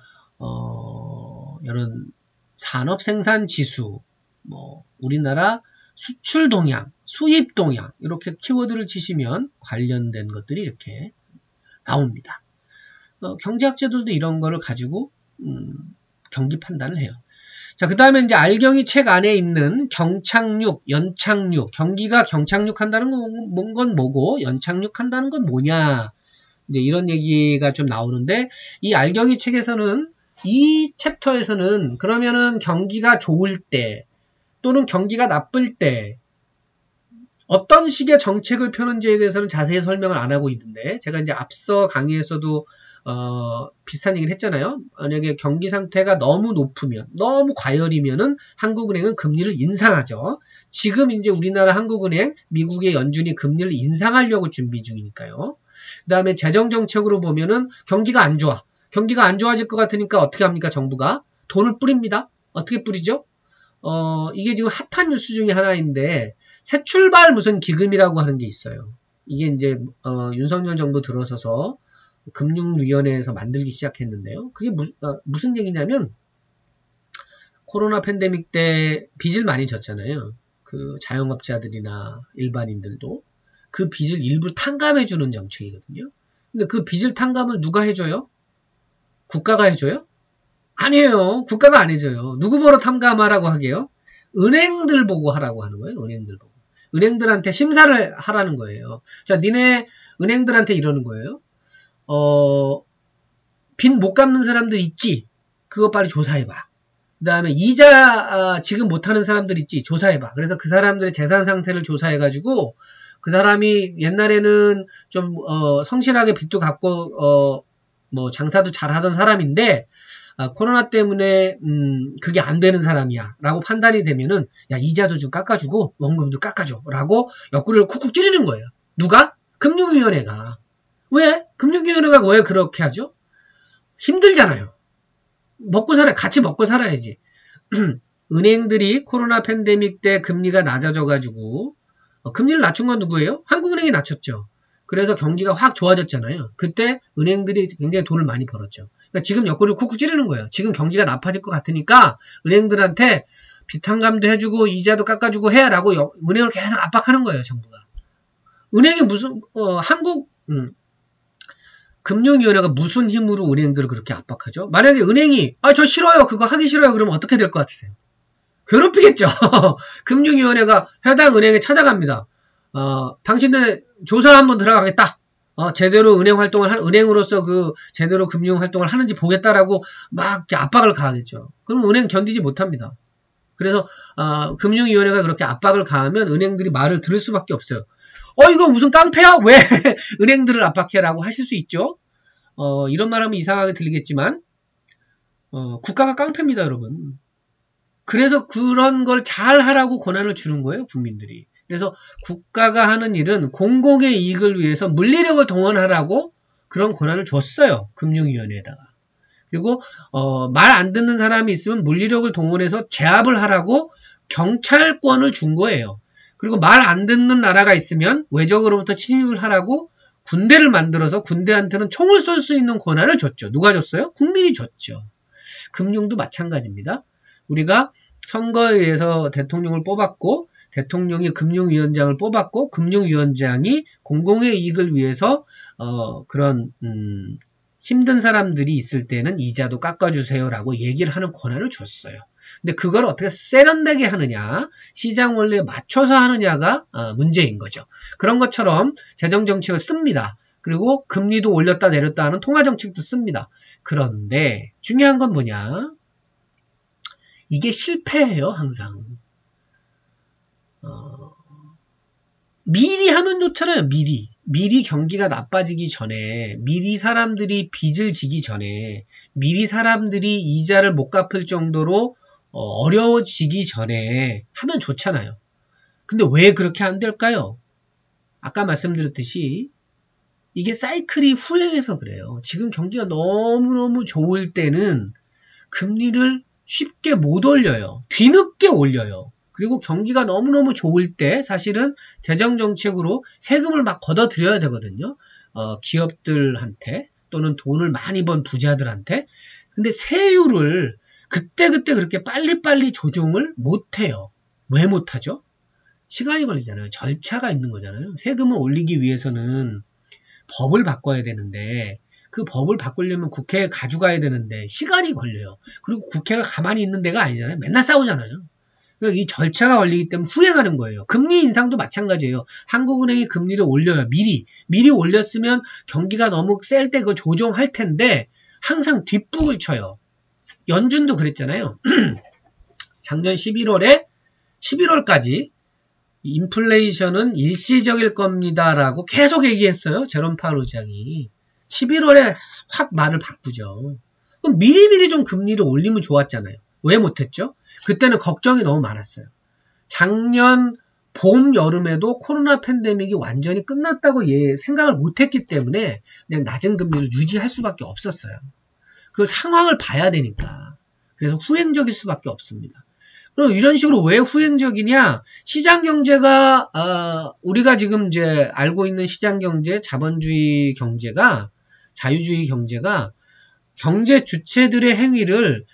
이런 산업 생산 지수, 뭐 우리나라 수출 동향, 수입 동향 이렇게 키워드를 치시면 관련된 것들이 이렇게 나옵니다. 경제학자들도 이런 거를 가지고 경기 판단을 해요. 자, 그 다음에 이제 알경이 책 안에 있는 경착륙, 연착륙, 경기가 경착륙한다는 건 뭐고 연착륙한다는 건 뭐냐, 이제 이런 얘기가 좀 나오는데, 이 알경이 책에서는 이 챕터에서는 그러면은 경기가 좋을 때 또는 경기가 나쁠 때 어떤 식의 정책을 펴는지에 대해서는 자세히 설명을 안 하고 있는데, 제가 이제 앞서 강의에서도 비슷한 얘기를 했잖아요. 만약에 경기 상태가 너무 높으면, 너무 과열이면은 한국은행은 금리를 인상하죠. 지금 이제 우리나라 한국은행, 미국의 연준이 금리를 인상하려고 준비 중이니까요. 그 다음에 재정정책으로 보면은 경기가 안 좋아. 경기가 안 좋아질 것 같으니까 어떻게 합니까? 정부가 돈을 뿌립니다. 어떻게 뿌리죠? 이게 지금 핫한 뉴스 중에 하나인데, 새 출발 무슨 기금이라고 하는 게 있어요. 이게 이제 윤석열 정부 들어서서 금융위원회에서 만들기 시작했는데요. 그게 무슨 얘기냐면, 코로나 팬데믹 때 빚을 많이 졌잖아요. 그 자영업자들이나 일반인들도 그 빚을 일부 탕감해주는 정책이거든요. 근데 그 빚을 탕감을 누가 해줘요? 국가가 해줘요? 아니에요. 국가가 안 해줘요. 누구 보러 탕감하라고 하게요? 은행들 보고 하라고 하는 거예요. 은행들 보고. 은행들한테 심사를 하라는 거예요. 자, 니네 은행들한테 이러는 거예요. 빚 못 갚는 사람들 있지? 그거 빨리 조사해봐. 그 다음에 이자 지금 못하는 사람들 있지? 조사해봐. 그래서 그 사람들의 재산 상태를 조사해가지고 그 사람이 옛날에는 좀 성실하게 빚도 갚고 뭐 장사도 잘하던 사람인데 코로나 때문에 그게 안 되는 사람이야 라고 판단이 되면은, 야, 이자도 좀 깎아주고 원금도 깎아줘 라고 옆구리를 쿡쿡 찌르는 거예요. 누가? 금융위원회가. 왜? 금융위원회가 왜 그렇게 하죠? 힘들잖아요. 먹고 살아야, 같이 먹고 살아야지. 은행들이 코로나 팬데믹 때 금리가 낮아져가지고 금리를 낮춘 건 누구예요? 한국은행이 낮췄죠. 그래서 경기가 확 좋아졌잖아요. 그때 은행들이 굉장히 돈을 많이 벌었죠. 그러니까 지금 옆구리를 쿡쿡 찌르는 거예요. 지금 경기가 나빠질 것 같으니까 은행들한테 비탕감도 해주고 이자도 깎아주고 해라고 은행을 계속 압박하는 거예요, 정부가. 은행이 무슨 금융위원회가 무슨 힘으로 은행들을 그렇게 압박하죠? 만약에 은행이 저 싫어요, 그거 하기 싫어요, 그러면 어떻게 될 것 같으세요? 괴롭히겠죠. 금융위원회가 해당 은행에 찾아갑니다. 당신들 조사 한번 들어가겠다. 제대로 은행으로서 제대로 금융 활동을 하는지 보겠다라고 막 이렇게 압박을 가하겠죠. 그럼 은행 견디지 못합니다. 그래서 금융위원회가 그렇게 압박을 가하면 은행들이 말을 들을 수밖에 없어요. 이거 무슨 깡패야? 왜 은행들을 압박해라고 하실 수 있죠. 이런 말하면 이상하게 들리겠지만 국가가 깡패입니다, 여러분. 그래서 그런 걸 잘 하라고 권한을 주는 거예요, 국민들이. 그래서 국가가 하는 일은 공공의 이익을 위해서 물리력을 동원하라고 그런 권한을 줬어요, 금융위원회에다가. 그리고 말 안 듣는 사람이 있으면 물리력을 동원해서 제압을 하라고 경찰권을 준 거예요. 그리고 말 안 듣는 나라가 있으면 외적으로부터 침입을 하라고 군대를 만들어서 군대한테는 총을 쏠 수 있는 권한을 줬죠. 누가 줬어요? 국민이 줬죠. 금융도 마찬가지입니다. 우리가 선거에 의해서 대통령을 뽑았고, 대통령이 금융위원장을 뽑았고, 금융위원장이 공공의 이익을 위해서 그런 힘든 사람들이 있을 때는 이자도 깎아주세요라고 얘기를 하는 권한을 줬어요. 근데 그걸 어떻게 세련되게 하느냐, 시장 원리에 맞춰서 하느냐가 문제인 거죠. 그런 것처럼 재정정책을 씁니다. 그리고 금리도 올렸다 내렸다 하는 통화정책도 씁니다. 그런데 중요한 건 뭐냐? 이게 실패해요, 항상. 미리 하면 좋잖아요, 미리. 미리 경기가 나빠지기 전에, 미리 사람들이 빚을 지기 전에, 미리 사람들이 이자를 못 갚을 정도로 어려워지기 전에 하면 좋잖아요. 근데 왜 그렇게 안 될까요? 아까 말씀드렸듯이 이게 사이클이 후행해서 그래요. 지금 경기가 너무너무 좋을 때는 금리를 쉽게 못 올려요. 뒤늦게 올려요. 그리고 경기가 너무너무 좋을 때 사실은 재정정책으로 세금을 막 걷어들여야 되거든요. 기업들한테 또는 돈을 많이 번 부자들한테. 근데 세율을 그때그때 그렇게 빨리빨리 조정을 못해요. 왜 못하죠? 시간이 걸리잖아요. 절차가 있는 거잖아요. 세금을 올리기 위해서는 법을 바꿔야 되는데 그 법을 바꾸려면 국회에 가져가야 되는데 시간이 걸려요. 그리고 국회가 가만히 있는 데가 아니잖아요. 맨날 싸우잖아요. 그러니까 이 절차가 걸리기 때문에 후행하는 거예요. 금리 인상도 마찬가지예요. 한국은행이 금리를 올려요. 미리 올렸으면 경기가 너무 셀 때 그걸 조정할 텐데 항상 뒷북을 쳐요. 연준도 그랬잖아요. 작년 11월까지 인플레이션은 일시적일 겁니다라고 계속 얘기했어요. 제롬 파월 의장이. 11월에 확 말을 바꾸죠. 그럼 미리미리 좀 금리를 올리면 좋았잖아요. 왜 못했죠? 그때는 걱정이 너무 많았어요. 작년 봄, 여름에도 코로나 팬데믹이 완전히 끝났다고 생각을 못했기 때문에 그냥 낮은 금리를 유지할 수밖에 없었어요. 그 상황을 봐야 되니까. 그래서 후행적일 수밖에 없습니다. 그럼 이런 식으로 왜 후행적이냐? 시장 경제가 우리가 지금 이제 알고 있는 시장 경제, 자본주의 경제가 자유주의 경제가 경제 주체들의 행위를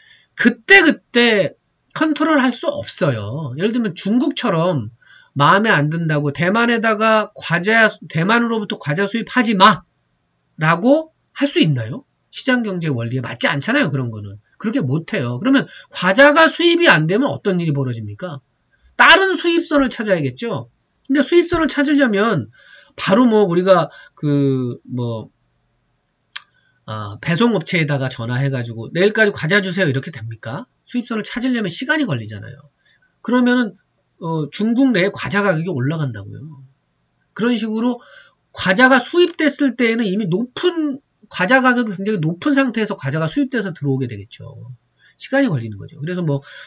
그때 컨트롤할 수 없어요. 예를 들면 중국처럼 마음에 안 든다고 대만에다가 대만으로부터 과자 수입하지 마! 라고 할 수 있나요? 시장 경제 원리에 맞지 않잖아요, 그런 거는. 그렇게 못해요. 그러면 과자가 수입이 안 되면 어떤 일이 벌어집니까? 다른 수입선을 찾아야겠죠? 근데 수입선을 찾으려면 바로 우리가 배송업체에다가 전화해가지고 내일까지 과자 주세요 이렇게 됩니까? 수입선을 찾으려면 시간이 걸리잖아요. 그러면은 중국 내에 과자 가격이 올라간다고요. 그런 식으로 과자가 수입됐을 때에는 이미 과자 가격이 굉장히 높은 상태에서 과자가 수입돼서 들어오게 되겠죠. 시간이 걸리는 거죠. 그래서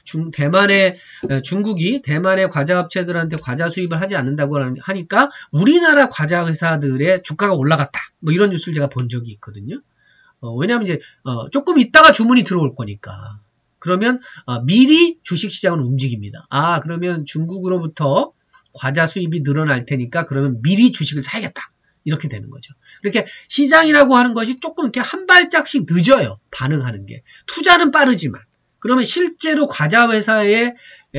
중국이 대만의 과자 업체들한테 과자 수입을 하지 않는다고 하니까 우리나라 과자 회사들의 주가가 올라갔다. 이런 뉴스를 제가 본 적이 있거든요. 왜냐하면 이제 조금 있다가 주문이 들어올 거니까. 그러면 미리 주식시장은 움직입니다. 그러면 중국으로부터 과자 수입이 늘어날 테니까 그러면 미리 주식을 사야겠다. 이렇게 되는 거죠. 이렇게 시장이라고 하는 것이 조금 이렇게 한 발짝씩 늦어요. 반응하는 게. 투자는 빠르지만. 그러면 실제로 과자 회사의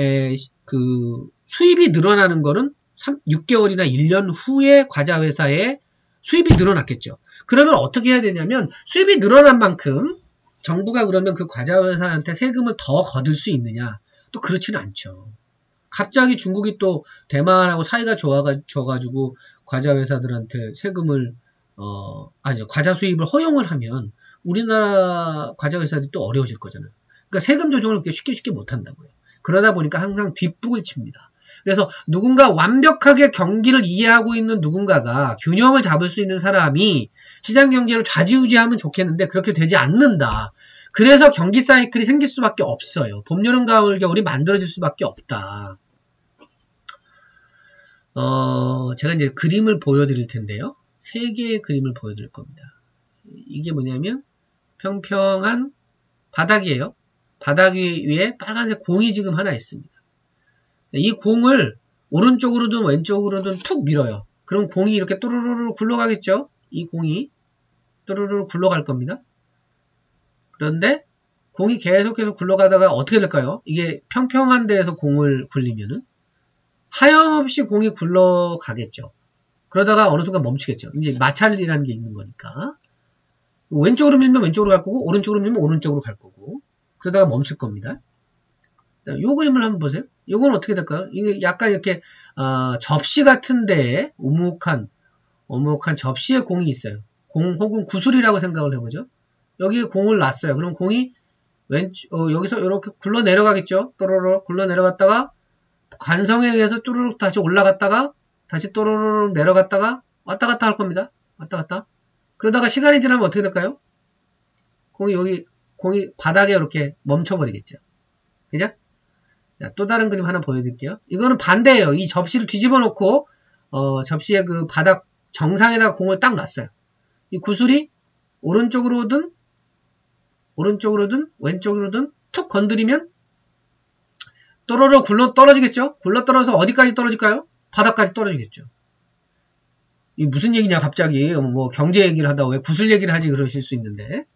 수입이 늘어나는 거는 6개월이나 1년 후에 과자 회사의 수입이 늘어났겠죠. 그러면 어떻게 해야 되냐면 수입이 늘어난 만큼 정부가 그러면 그 과자 회사한테 세금을 더 거둘 수 있느냐? 또 그렇지는 않죠. 갑자기 중국이 또 대만하고 사이가 좋아가지고 과자 회사들한테 세금을 과자 수입을 허용을 하면 우리나라 과자 회사들이 또 어려워질 거잖아요. 그러니까 세금 조정을 그렇게 쉽게 못 한다고요. 그러다 보니까 항상 뒷북을 칩니다. 그래서 누군가 완벽하게 경기를 이해하고 있는 누군가가 균형을 잡을 수 있는 사람이 시장 경제를 좌지우지하면 좋겠는데 그렇게 되지 않는다. 그래서 경기 사이클이 생길 수밖에 없어요. 봄, 여름, 가을, 겨울이 만들어질 수밖에 없다. 제가 이제 그림을 보여드릴 텐데요. 3개의 그림을 보여드릴 겁니다. 이게 뭐냐면 평평한 바닥이에요. 바닥 위에 빨간색 공이 지금 하나 있습니다. 이 공을 오른쪽으로든 왼쪽으로든 툭 밀어요. 그럼 공이 이렇게 또르르르 굴러가겠죠? 이 공이 또르르르 굴러갈 겁니다. 그런데 공이 계속해서 굴러가다가 어떻게 될까요? 이게 평평한 데에서 공을 굴리면은 하염없이 공이 굴러가겠죠. 그러다가 어느 순간 멈추겠죠. 이제 마찰이라는 게 있는 거니까. 왼쪽으로 밀면 왼쪽으로 갈 거고, 오른쪽으로 밀면 오른쪽으로 갈 거고, 그러다가 멈출 겁니다. 요 그림을 한번 보세요. 요건 어떻게 될까요? 이게 약간 이렇게 접시 같은데 오목한 접시에 공이 있어요. 공 혹은 구슬이라고 생각을 해보죠. 여기에 공을 놨어요. 그럼 공이 여기서 이렇게 굴러 내려가겠죠. 또로로 굴러 내려갔다가 관성에 의해서 뚜루룩 다시 올라갔다가 다시 또로로 내려갔다가 왔다 갔다 할 겁니다. 왔다 갔다. 그러다가 시간이 지나면 어떻게 될까요? 공이 바닥에 이렇게 멈춰버리겠죠. 그죠? 자, 또 다른 그림 하나 보여드릴게요. 이거는 반대예요. 이 접시를 뒤집어 놓고 접시의 그 바닥 정상에다가 공을 딱 놨어요. 이 구슬이 오른쪽으로든 왼쪽으로든 툭 건드리면 또로로 굴러 떨어지겠죠? 굴러 떨어져서 어디까지 떨어질까요? 바닥까지 떨어지겠죠. 이 무슨 얘기냐 갑자기 뭐 경제 얘기를 하다가 왜 구슬 얘기를 하지 그러실 수 있는데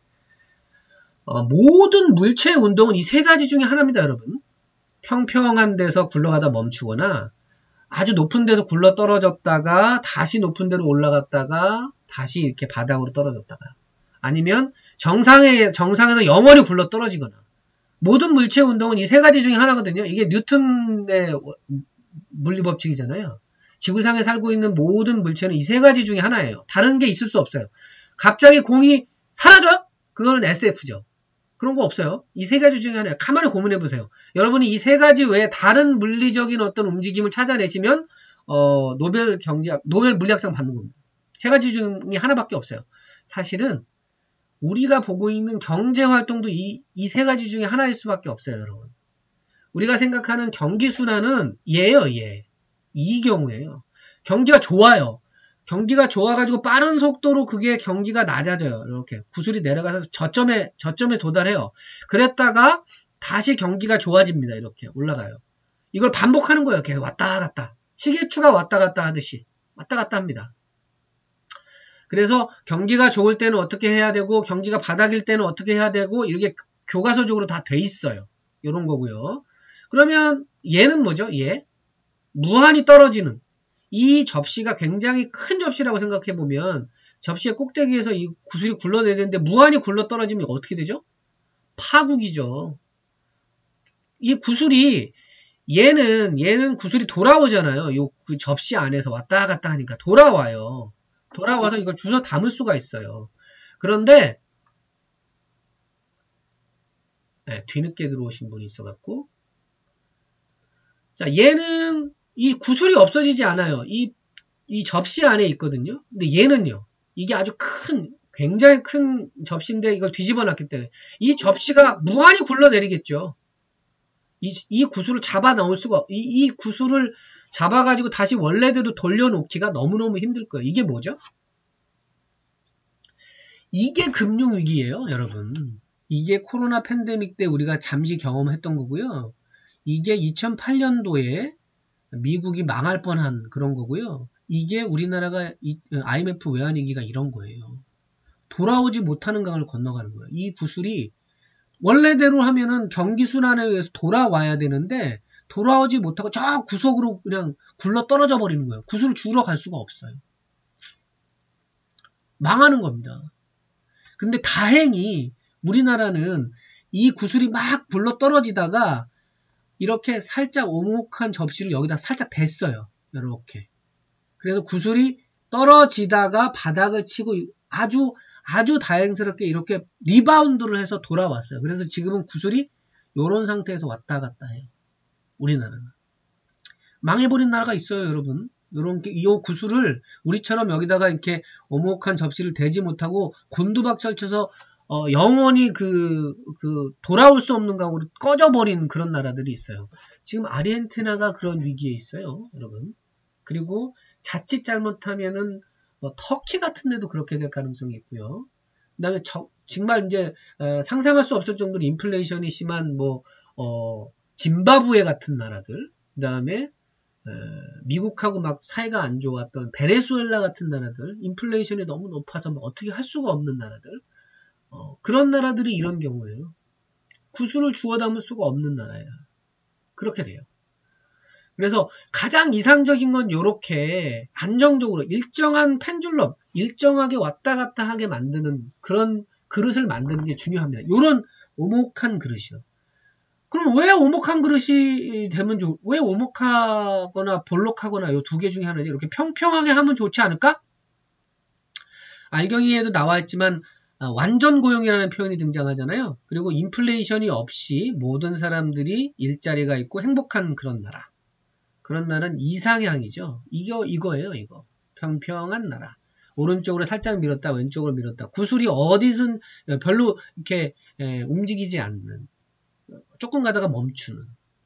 모든 물체의 운동은 이 세 가지 중에 하나입니다, 여러분. 평평한 데서 굴러가다 멈추거나 아주 높은 데서 굴러 떨어졌다가 다시 높은 데로 올라갔다가 다시 이렇게 바닥으로 떨어졌다가 아니면 정상에서 영원히 굴러 떨어지거나 모든 물체의 운동은 이 세 가지 중에 하나거든요. 이게 뉴턴의 물리법칙이잖아요. 지구상에 살고 있는 모든 물체는 이 세 가지 중에 하나예요. 다른 게 있을 수 없어요. 갑자기 공이 사라져요? 그거는 SF죠. 그런 거 없어요. 이 세 가지 중에 하나예요. 가만히 고민해 보세요. 여러분이 이 세 가지 외에 다른 물리적인 어떤 움직임을 찾아내시면 노벨 물리학상 받는 겁니다. 세 가지 중에 하나밖에 없어요. 사실은 우리가 보고 있는 경제 활동도 이 세 가지 중에 하나일 수밖에 없어요, 여러분. 우리가 생각하는 경기 순환은 얘예요, 얘. 이 경우에요. 경기가 좋아요. 경기가 좋아가지고 빠른 속도로 그게 경기가 낮아져요. 이렇게 구슬이 내려가서 저점에 도달해요. 그랬다가 다시 경기가 좋아집니다. 이렇게 올라가요. 이걸 반복하는 거예요. 계속 왔다 갔다. 시계추가 왔다 갔다 하듯이 왔다 갔다 합니다. 그래서 경기가 좋을 때는 어떻게 해야 되고 경기가 바닥일 때는 어떻게 해야 되고 이게 교과서적으로 다 돼 있어요. 이런 거고요. 그러면 얘는 뭐죠? 얘 무한히 떨어지는 이 접시가 굉장히 큰 접시라고 생각해보면 접시의 꼭대기에서 이 구슬이 굴러내리는데 무한히 굴러 떨어지면 어떻게 되죠? 파국이죠. 이 구슬이 얘는 구슬이 돌아오잖아요. 그 접시 안에서 왔다 갔다 하니까 돌아와요. 돌아와서 이걸 주워 담을 수가 있어요. 그런데 뒤늦게 들어오신 분이 있어갖고 자 얘는 이 구슬이 없어지지 않아요. 이 접시 안에 있거든요. 근데 얘는요. 이게 아주 굉장히 큰 접시인데 이걸 뒤집어 놨기 때문에 이 접시가 무한히 굴러내리겠죠. 이 구슬을 잡아 넣을 수가 이 구슬을 잡아가지고 다시 원래대로 돌려놓기가 너무너무 힘들 거예요. 이게 뭐죠? 이게 금융위기예요, 여러분. 이게 코로나 팬데믹 때 우리가 잠시 경험했던 거고요. 이게 2008년도에 미국이 망할 뻔한 그런 거고요. 이게 우리나라가 IMF 외환위기가 이런 거예요. 돌아오지 못하는 강을 건너가는 거예요. 이 구슬이 원래대로 하면은 경기순환에 의해서 돌아와야 되는데 돌아오지 못하고 저 구석으로 그냥 굴러 떨어져 버리는 거예요. 구슬을 주우러 갈 수가 없어요. 망하는 겁니다. 근데 다행히 우리나라는 이 구슬이 막 굴러 떨어지다가 이렇게 살짝 오목한 접시를 여기다 살짝 댔어요. 이렇게. 그래서 구슬이 떨어지다가 바닥을 치고 아주 다행스럽게 이렇게 리바운드를 해서 돌아왔어요. 그래서 지금은 구슬이 이런 상태에서 왔다 갔다 해요. 우리나라는. 망해버린 나라가 있어요, 여러분. 이 구슬을 우리처럼 여기다가 이렇게 오목한 접시를 대지 못하고 곤두박질 쳐서 영원히 돌아올 수 없는 강으로 꺼져버린 그런 나라들이 있어요. 지금 아르헨티나가 그런 위기에 있어요, 여러분. 그리고 자칫 잘못하면은 터키 같은 데도 그렇게 될 가능성이 있고요. 그 다음에 정말 이제 상상할 수 없을 정도로 인플레이션이 심한 짐바브웨 같은 나라들, 그 다음에 미국하고 막 사이가 안 좋았던 베네수엘라 같은 나라들, 인플레이션이 너무 높아서 어떻게 할 수가 없는 나라들, 그런 나라들이 이런 경우예요. 구슬을 주워 담을 수가 없는 나라야. 그렇게 돼요. 그래서 가장 이상적인 건 이렇게 안정적으로 일정한 펜줄럼, 일정하게 왔다 갔다 하게 만드는 그런 그릇을 만드는 게 중요합니다. 이런 오목한 그릇이요. 그럼 왜 오목한 그릇이 되면 왜 오목하거나 볼록하거나 요 두 개 중에 하나지 이렇게 평평하게 하면 좋지 않을까? 알경이에도 나와 있지만 완전 고용이라는 표현이 등장하잖아요. 그리고 인플레이션이 없이 모든 사람들이 일자리가 있고 행복한 그런 나라. 그런 나라는 이상향이죠. 이거예요, 이거. 평평한 나라. 오른쪽으로 살짝 밀었다, 왼쪽으로 밀었다. 구슬이 어디든 별로 이렇게 움직이지 않는. 조금 가다가 멈추는.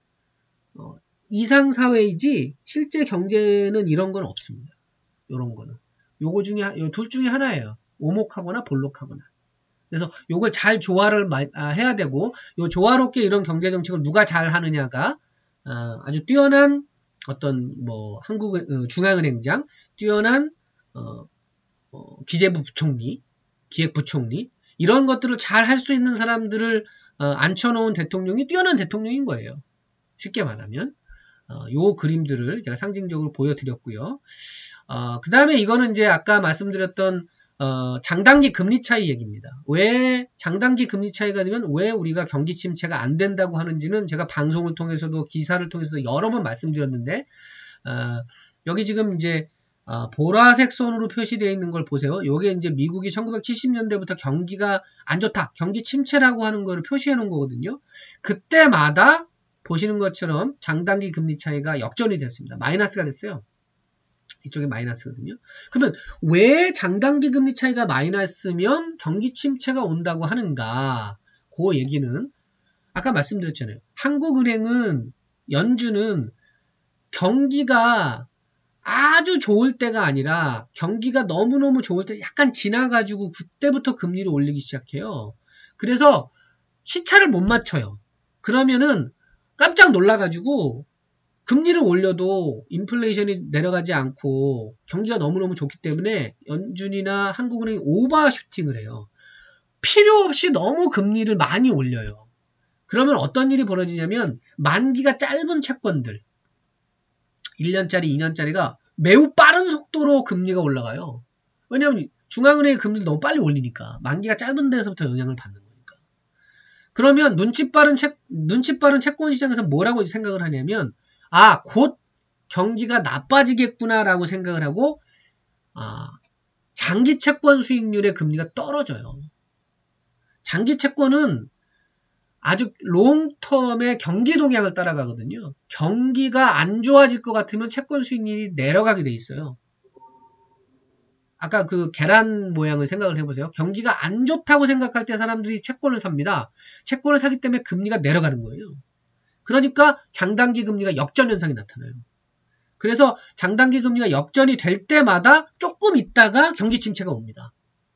이상사회이지, 실제 경제는 이런 건 없습니다. 요런 거는. 요 둘 중에 하나예요. 오목하거나 볼록하거나. 그래서 요걸 잘 조화를 해야 되고, 요 조화롭게 이런 경제정책을 누가 잘 하느냐가, 아주 뛰어난 어떤 중앙은행장, 뛰어난 기재부 부총리, 기획부총리 이런 것들을 잘 할 수 있는 사람들을 앉혀놓은 대통령이 뛰어난 대통령인 거예요. 쉽게 말하면 요 그림들을 제가 상징적으로 보여드렸고요. 그 다음에 이거는 이제 아까 말씀드렸던 장단기 금리 차이 얘기입니다. 왜 장단기 금리 차이가 되면 왜 우리가 경기 침체가 안 된다고 하는지는 제가 방송을 통해서도 기사를 통해서도 여러 번 말씀드렸는데 여기 지금 이제 보라색 선으로 표시되어 있는 걸 보세요. 요게 이제 미국이 1970년대부터 경기가 안 좋다, 경기 침체라고 하는 거를 표시해 놓은 거거든요. 그때마다 보시는 것처럼 장단기 금리 차이가 역전이 됐습니다. 마이너스가 됐어요. 이쪽이 마이너스거든요. 그러면 왜 장단기 금리 차이가 마이너스면 경기 침체가 온다고 하는가? 그 얘기는 아까 말씀드렸잖아요. 한국은행은 연준은 경기가 아주 좋을 때가 아니라 경기가 너무너무 좋을 때 약간 지나가지고 그때부터 금리를 올리기 시작해요. 그래서 시차를 못 맞춰요. 그러면은 깜짝 놀라가지고 금리를 올려도 인플레이션이 내려가지 않고 경기가 너무너무 좋기 때문에 연준이나 한국은행이 오버슈팅을 해요. 필요 없이 너무 금리를 많이 올려요. 그러면 어떤 일이 벌어지냐면 만기가 짧은 채권들 1년짜리, 2년짜리가 매우 빠른 속도로 금리가 올라가요. 왜냐하면 중앙은행이 금리를 너무 빨리 올리니까 만기가 짧은 데서부터 영향을 받는 거니까. 그러면 눈치 빠른 채권 시장에서 뭐라고 생각을 하냐면 곧 경기가 나빠지겠구나라고 생각을 하고 장기 채권 수익률의 금리가 떨어져요. 장기 채권은 아주 롱텀의 경기 동향을 따라가거든요. 경기가 안 좋아질 것 같으면 채권 수익률이 내려가게 돼 있어요. 아까 그 계란 모양을 생각을 해보세요. 경기가 안 좋다고 생각할 때 사람들이 채권을 삽니다. 채권을 사기 때문에 금리가 내려가는 거예요. 그러니까 장단기 금리가 역전 현상이 나타나요. 그래서 장단기 금리가 역전이 될 때마다 조금 있다가 경기 침체가 옵니다.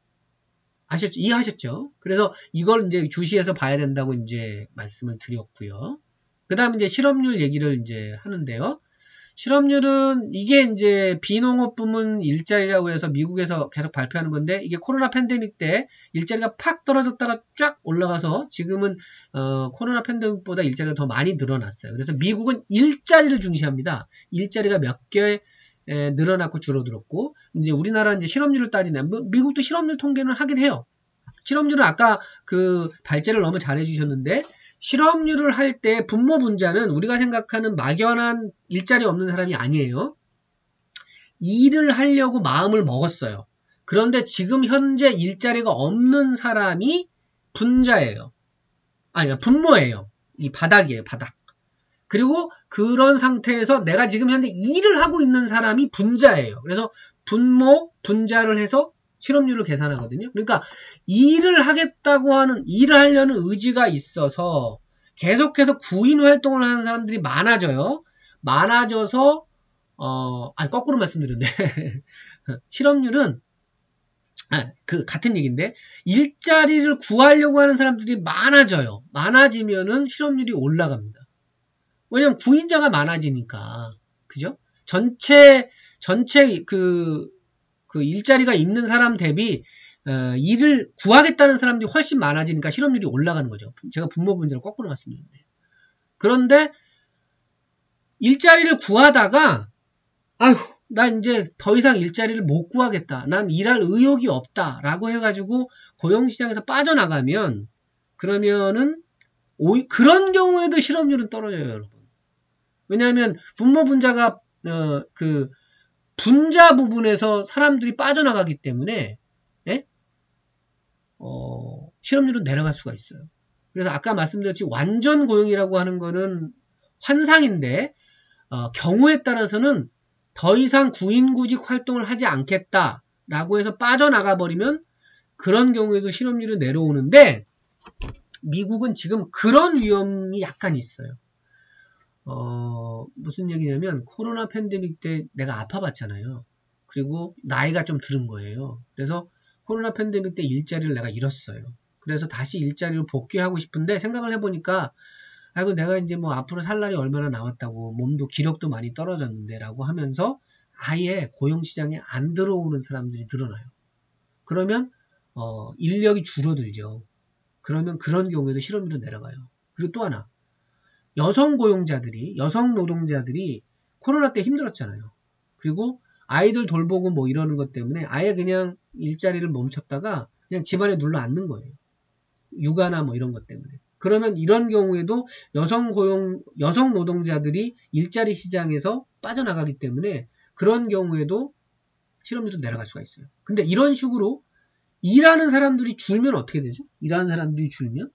이해하셨죠? 그래서 이걸 이제 주시해서 봐야 된다고 이제 말씀을 드렸고요. 그 다음에 이제 실업률 얘기를 이제 하는데요. 실업률은 이게 이제 비농업 부문 일자리라고 해서 미국에서 계속 발표하는 건데 이게 코로나 팬데믹 때 일자리가 팍 떨어졌다가 쫙 올라가서 지금은 코로나 팬데믹보다 일자리가 더 많이 늘어났어요. 그래서 미국은 일자리를 중시합니다. 일자리가 몇 개 늘어났고 줄어들었고 이제 우리나라는 이제 실업률을 따지네. 미국도 실업률 통계는 하긴 해요. 실업률은 아까 그 발제를 너무 잘해 주셨는데 실업률을 할 때 분모 분자는 우리가 생각하는 막연한 일자리 없는 사람이 아니에요. 일을 하려고 마음을 먹었어요. 그런데 지금 현재 일자리가 없는 사람이 분자예요. 분모예요. 이 바닥이에요, 바닥. 그리고 그런 상태에서 내가 지금 현재 일을 하고 있는 사람이 분자예요. 그래서 분모, 분자를 해서 실업률을 계산하거든요. 그러니까 일을 하려는 의지가 있어서 계속해서 구인 활동을 하는 사람들이 많아져요. 많아져서 거꾸로 말씀드렸네. 실업률은 같은 얘기인데 일자리를 구하려고 하는 사람들이 많아져요. 많아지면은 실업률이 올라갑니다. 왜냐면 구인자가 많아지니까. 그죠? 전체 그 일자리가 있는 사람 대비 일을 구하겠다는 사람들이 훨씬 많아지니까 실업률이 올라가는 거죠. 제가 분모 분자를 거꾸로 말씀드렸는데. 그런데 일자리를 구하다가 나 이제 더 이상 일자리를 못 구하겠다. 난 일할 의욕이 없다. 라고 해가지고 고용시장에서 빠져나가면 그러면은 그런 경우에도 실업률은 떨어져요, 여러분. 왜냐하면 분모 분자가 그 분자 부분에서 사람들이 빠져나가기 때문에 예? 실업률은 내려갈 수가 있어요. 그래서 아까 말씀드렸지 완전 고용이라고 하는 거는 환상인데 경우에 따라서는 더 이상 구인구직 활동을 하지 않겠다라고 해서 빠져나가 버리면 그런 경우에도 실업률이 내려오는데 미국은 지금 그런 위험이 약간 있어요. 무슨 얘기냐면 코로나 팬데믹 때 내가 아파봤잖아요. 그리고 나이가 좀 들은 거예요. 그래서 코로나 팬데믹 때 일자리를 내가 잃었어요. 그래서 다시 일자리로 복귀하고 싶은데 생각을 해보니까 아이고 내가 이제 뭐 앞으로 살 날이 얼마나 남았다고 몸도 기력도 많이 떨어졌는데 라고 하면서 아예 고용시장에 안 들어오는 사람들이 늘어나요. 그러면 인력이 줄어들죠. 그러면 그런 경우에도 실업률도 내려가요. 그리고 또 하나 여성 노동자들이 코로나 때 힘들었잖아요. 그리고 아이들 돌보고 뭐 이러는 것 때문에 아예 그냥 일자리를 멈췄다가 그냥 집안에 눌러 앉는 거예요. 육아나 뭐 이런 것 때문에. 그러면 이런 경우에도 여성 노동자들이 일자리 시장에서 빠져나가기 때문에 그런 경우에도 실업률도 내려갈 수가 있어요. 근데 이런 식으로 일하는 사람들이 줄면 어떻게 되죠? 일하는 사람들이 줄면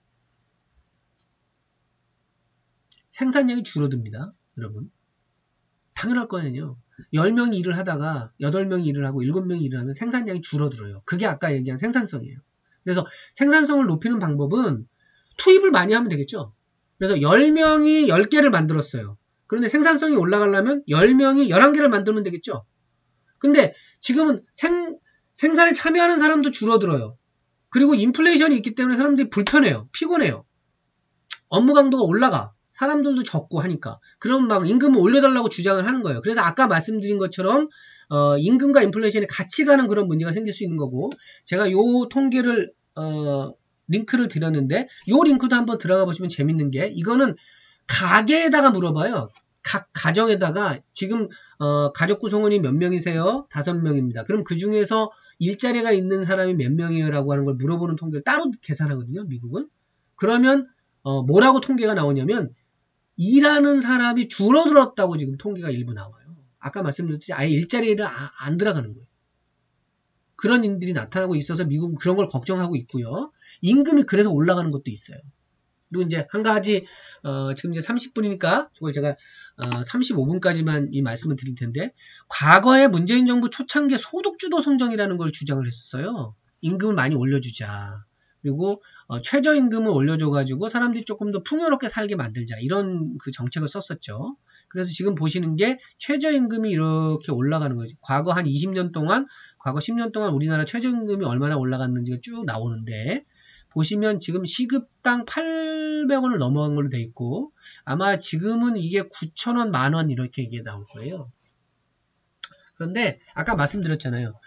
생산량이 줄어듭니다. 여러분. 당연할 거예요. 10명이 일을 하다가 8명이 일을 하고 7명이 일을 하면 생산량이 줄어들어요. 그게 아까 얘기한 생산성이에요. 그래서 생산성을 높이는 방법은 투입을 많이 하면 되겠죠. 그래서 10명이 10개를 만들었어요. 그런데 생산성이 올라가려면 10명이 11개를 만들면 되겠죠. 근데 지금은 생산에 참여하는 사람도 줄어들어요. 그리고 인플레이션이 있기 때문에 사람들이 불편해요. 피곤해요. 업무 강도가 올라가. 사람들도 적고 하니까. 그럼 막 임금을 올려달라고 주장을 하는 거예요. 그래서 아까 말씀드린 것처럼 임금과 인플레이션이 같이 가는 그런 문제가 생길 수 있는 거고 제가 요 통계를 링크를 드렸는데 요 링크도 한번 들어가 보시면 재밌는 게 이거는 가게에다가 물어봐요. 각 가정에다가 지금 가족 구성원이 몇 명이세요? 5명입니다. 그럼 그 중에서 일자리가 있는 사람이 몇 명이에요? 라고 하는 걸 물어보는 통계를 따로 계산하거든요. 미국은. 그러면 뭐라고 통계가 나오냐면 일하는 사람이 줄어들었다고 지금 통계가 일부 나와요. 아까 말씀드렸듯이 아예 일자리를 안 들어가는 거예요. 그런 일들이 나타나고 있어서 미국은 그런 걸 걱정하고 있고요. 임금이 그래서 올라가는 것도 있어요. 그리고 이제 한 가지 지금 이제 30분이니까 저걸 제가 35분까지만 이 말씀을 드릴 텐데 과거에 문재인 정부 초창기에 소득주도 성장이라는 걸 주장을 했었어요. 임금을 많이 올려주자. 그리고 최저임금을 올려줘가지고 사람들이 조금 더 풍요롭게 살게 만들자 이런 그 정책을 썼었죠. 그래서 지금 보시는 게 최저임금이 이렇게 올라가는 거죠. 과거 한 20년 동안, 과거 10년 동안 우리나라 최저임금이 얼마나 올라갔는지가 쭉 나오는데 보시면 지금 시급당 800원을 넘어간 걸로 돼 있고 아마 지금은 이게 9,000원, 만원 이렇게 이게 나올 거예요. 그런데 아까 말씀드렸잖아요.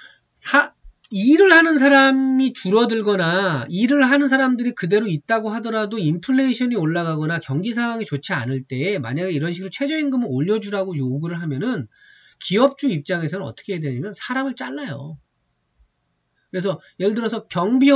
일을 하는 사람이 줄어들거나 일을 하는 사람들이 그대로 있다고 하더라도 인플레이션이 올라가거나 경기 상황이 좋지 않을 때에 만약에 이런 식으로 최저임금을 올려주라고 요구를 하면은 기업주 입장에서는 어떻게 해야 되냐면 사람을 잘라요. 그래서 예를 들어서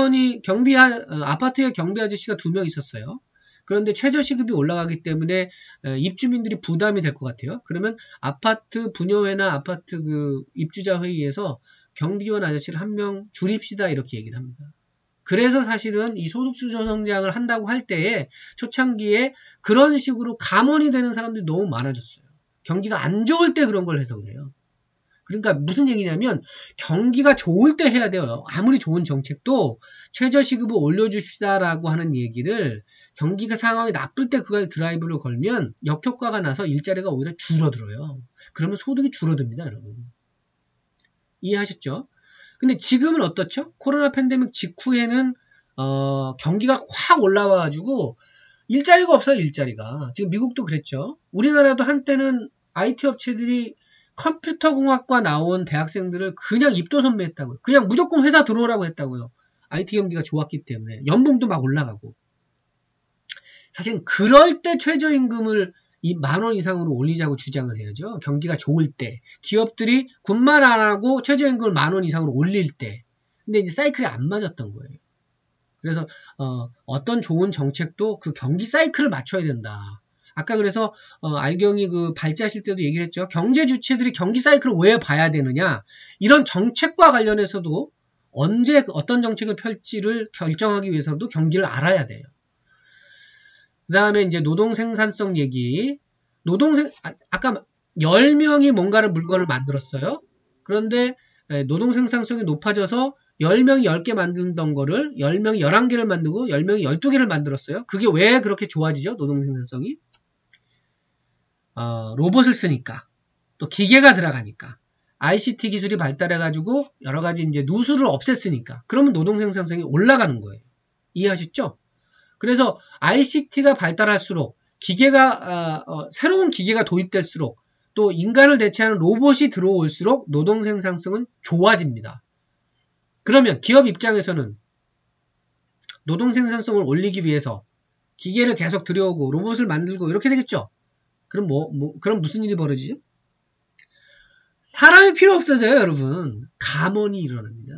아파트에 경비 아저씨가 2명 있었어요. 그런데 최저시급이 올라가기 때문에 입주민들이 부담이 될 것 같아요. 그러면 아파트 분여회나 아파트 그 입주자 회의에서 경비원 아저씨를 1명 줄입시다 이렇게 얘기를 합니다. 그래서 사실은 이 소득주도 성장을 한다고 할 때에 초창기에 그런 식으로 감원이 되는 사람들이 너무 많아졌어요. 경기가 안 좋을 때 그런 걸 해서 그래요. 그러니까 무슨 얘기냐면 경기가 좋을 때 해야 돼요. 아무리 좋은 정책도 최저시급을 올려줍시다라고 하는 얘기를 경기가 상황이 나쁠 때 그걸 드라이브를 걸면 역효과가 나서 일자리가 오히려 줄어들어요. 그러면 소득이 줄어듭니다, 여러분. 이해하셨죠? 근데 지금은 어떻죠? 코로나 팬데믹 직후에는 경기가 확 올라와가지고 일자리가 없어요, 일자리가. 지금 미국도 그랬죠. 우리나라도 한때는 IT 업체들이 컴퓨터공학과 나온 대학생들을 그냥 입도 선배했다고요. 그냥 무조건 회사 들어오라고 했다고요. IT 경기가 좋았기 때문에. 연봉도 막 올라가고. 사실 그럴 때 최저임금을 10,000원 이상으로 올리자고 주장을 해야죠. 경기가 좋을 때. 기업들이 군말 안 하고 최저임금을 10,000원 이상으로 올릴 때. 근데 이제 사이클이 안 맞았던 거예요. 그래서 어떤 좋은 정책도 그 경기 사이클을 맞춰야 된다. 아까 그래서 알경이 그 발제하실 때도 얘기했죠. 경제 주체들이 경기 사이클을 왜 봐야 되느냐. 이런 정책과 관련해서도 언제 어떤 정책을 펼지를 결정하기 위해서도 경기를 알아야 돼요. 그 다음에 이제 노동 생산성 얘기. 아까 10명이 뭔가를 물건을 만들었어요. 그런데 노동 생산성이 높아져서 10명이 10개 만들던 거를 10명이 11개를 만들고 10명이 12개를 만들었어요. 그게 왜 그렇게 좋아지죠? 노동 생산성이? 로봇을 쓰니까. 또 기계가 들어가니까. ICT 기술이 발달해가지고 여러 가지 이제 누수를 없앴으니까. 그러면 노동 생산성이 올라가는 거예요. 이해하셨죠? 그래서 ICT가 발달할수록 새로운 기계가 도입될수록 또 인간을 대체하는 로봇이 들어올수록 노동 생산성은 좋아집니다. 그러면 기업 입장에서는 노동 생산성을 올리기 위해서 기계를 계속 들여오고 로봇을 만들고 이렇게 되겠죠? 그럼 그럼 무슨 일이 벌어지죠? 사람이 필요 없어져요, 여러분. 감원이 일어납니다.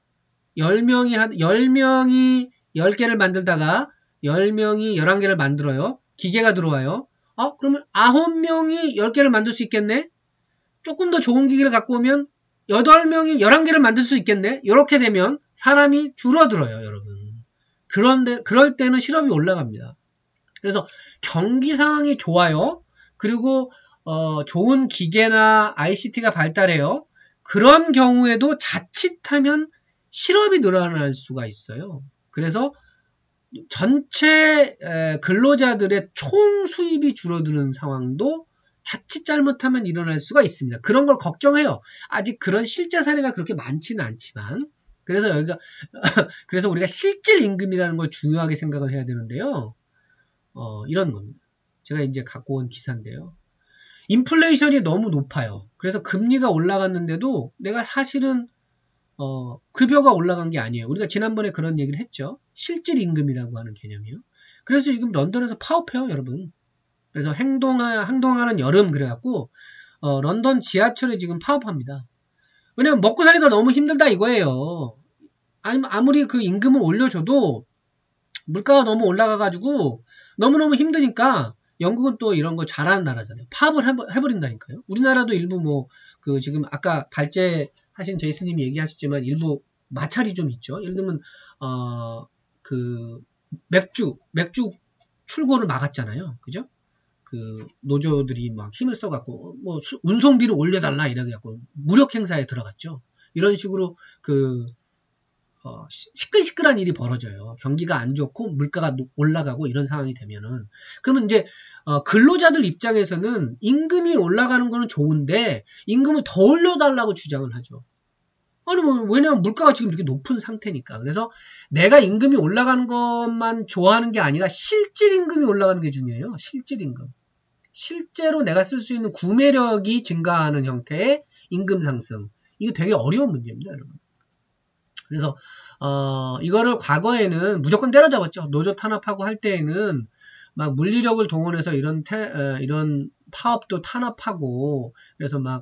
10명이 10개를 만들다가 10명이 11개를 만들어요. 기계가 들어와요. 그러면 9명이 10개를 만들 수 있겠네? 조금 더 좋은 기계를 갖고 오면 8명이 11개를 만들 수 있겠네? 이렇게 되면 사람이 줄어들어요, 여러분. 그럴 때는 실업이 올라갑니다. 그래서 경기 상황이 좋아요. 그리고 좋은 기계나 ICT가 발달해요. 그런 경우에도 자칫하면 실업이 늘어날 수가 있어요. 그래서 전체 근로자들의 총 수입이 줄어드는 상황도 자칫 잘못하면 일어날 수가 있습니다. 그런 걸 걱정해요. 아직 그런 실제 사례가 그렇게 많지는 않지만 그래서 우리가 실질 임금이라는 걸 중요하게 생각을 해야 되는데요. 이런 겁니다. 제가 이제 갖고 온 기사인데요. 인플레이션이 너무 높아요. 그래서 금리가 올라갔는데도 내가 사실은 급여가 올라간 게 아니에요. 우리가 지난번에 그런 얘기를 했죠. 실질 임금이라고 하는 개념이요. 그래서 지금 런던에서 파업해요, 여러분. 그래서 행동하는 여름 그래갖고 런던 지하철에 지금 파업합니다. 왜냐면 먹고 살기가 너무 힘들다 이거예요. 아니면 아무리 그 임금을 올려줘도 물가가 너무 올라가가지고 너무너무 힘드니까 영국은 또 이런 거 잘하는 나라잖아요. 파업을 해버린다니까요. 우리나라도 일부 지금 아까 발제하신 제이슨님이 얘기하셨지만 일부 마찰이 좀 있죠. 예를 들면 맥주 출고를 막았잖아요. 그죠? 그 노조들이 막 힘을 써갖고 운송비를 올려달라 이래갖고 무력 행사에 들어갔죠. 이런 식으로 시끌시끌한 일이 벌어져요. 경기가 안 좋고 물가가 올라가고 이런 상황이 되면은. 그러면 이제 근로자들 입장에서는 임금이 올라가는 거는 좋은데 임금을 더 올려달라고 주장을 하죠. 아니 왜냐면 물가가 지금 이렇게 높은 상태니까. 그래서 내가 임금이 올라가는 것만 좋아하는 게 아니라 실질 임금이 올라가는 게 중요해요. 실질 임금. 실제로 내가 쓸 수 있는 구매력이 증가하는 형태의 임금 상승. 이게 되게 어려운 문제입니다, 여러분. 그래서 이거를 과거에는 무조건 때려잡았죠. 노조 탄압하고 할 때에는 막 물리력을 동원해서 이런 파업도 탄압하고 그래서 막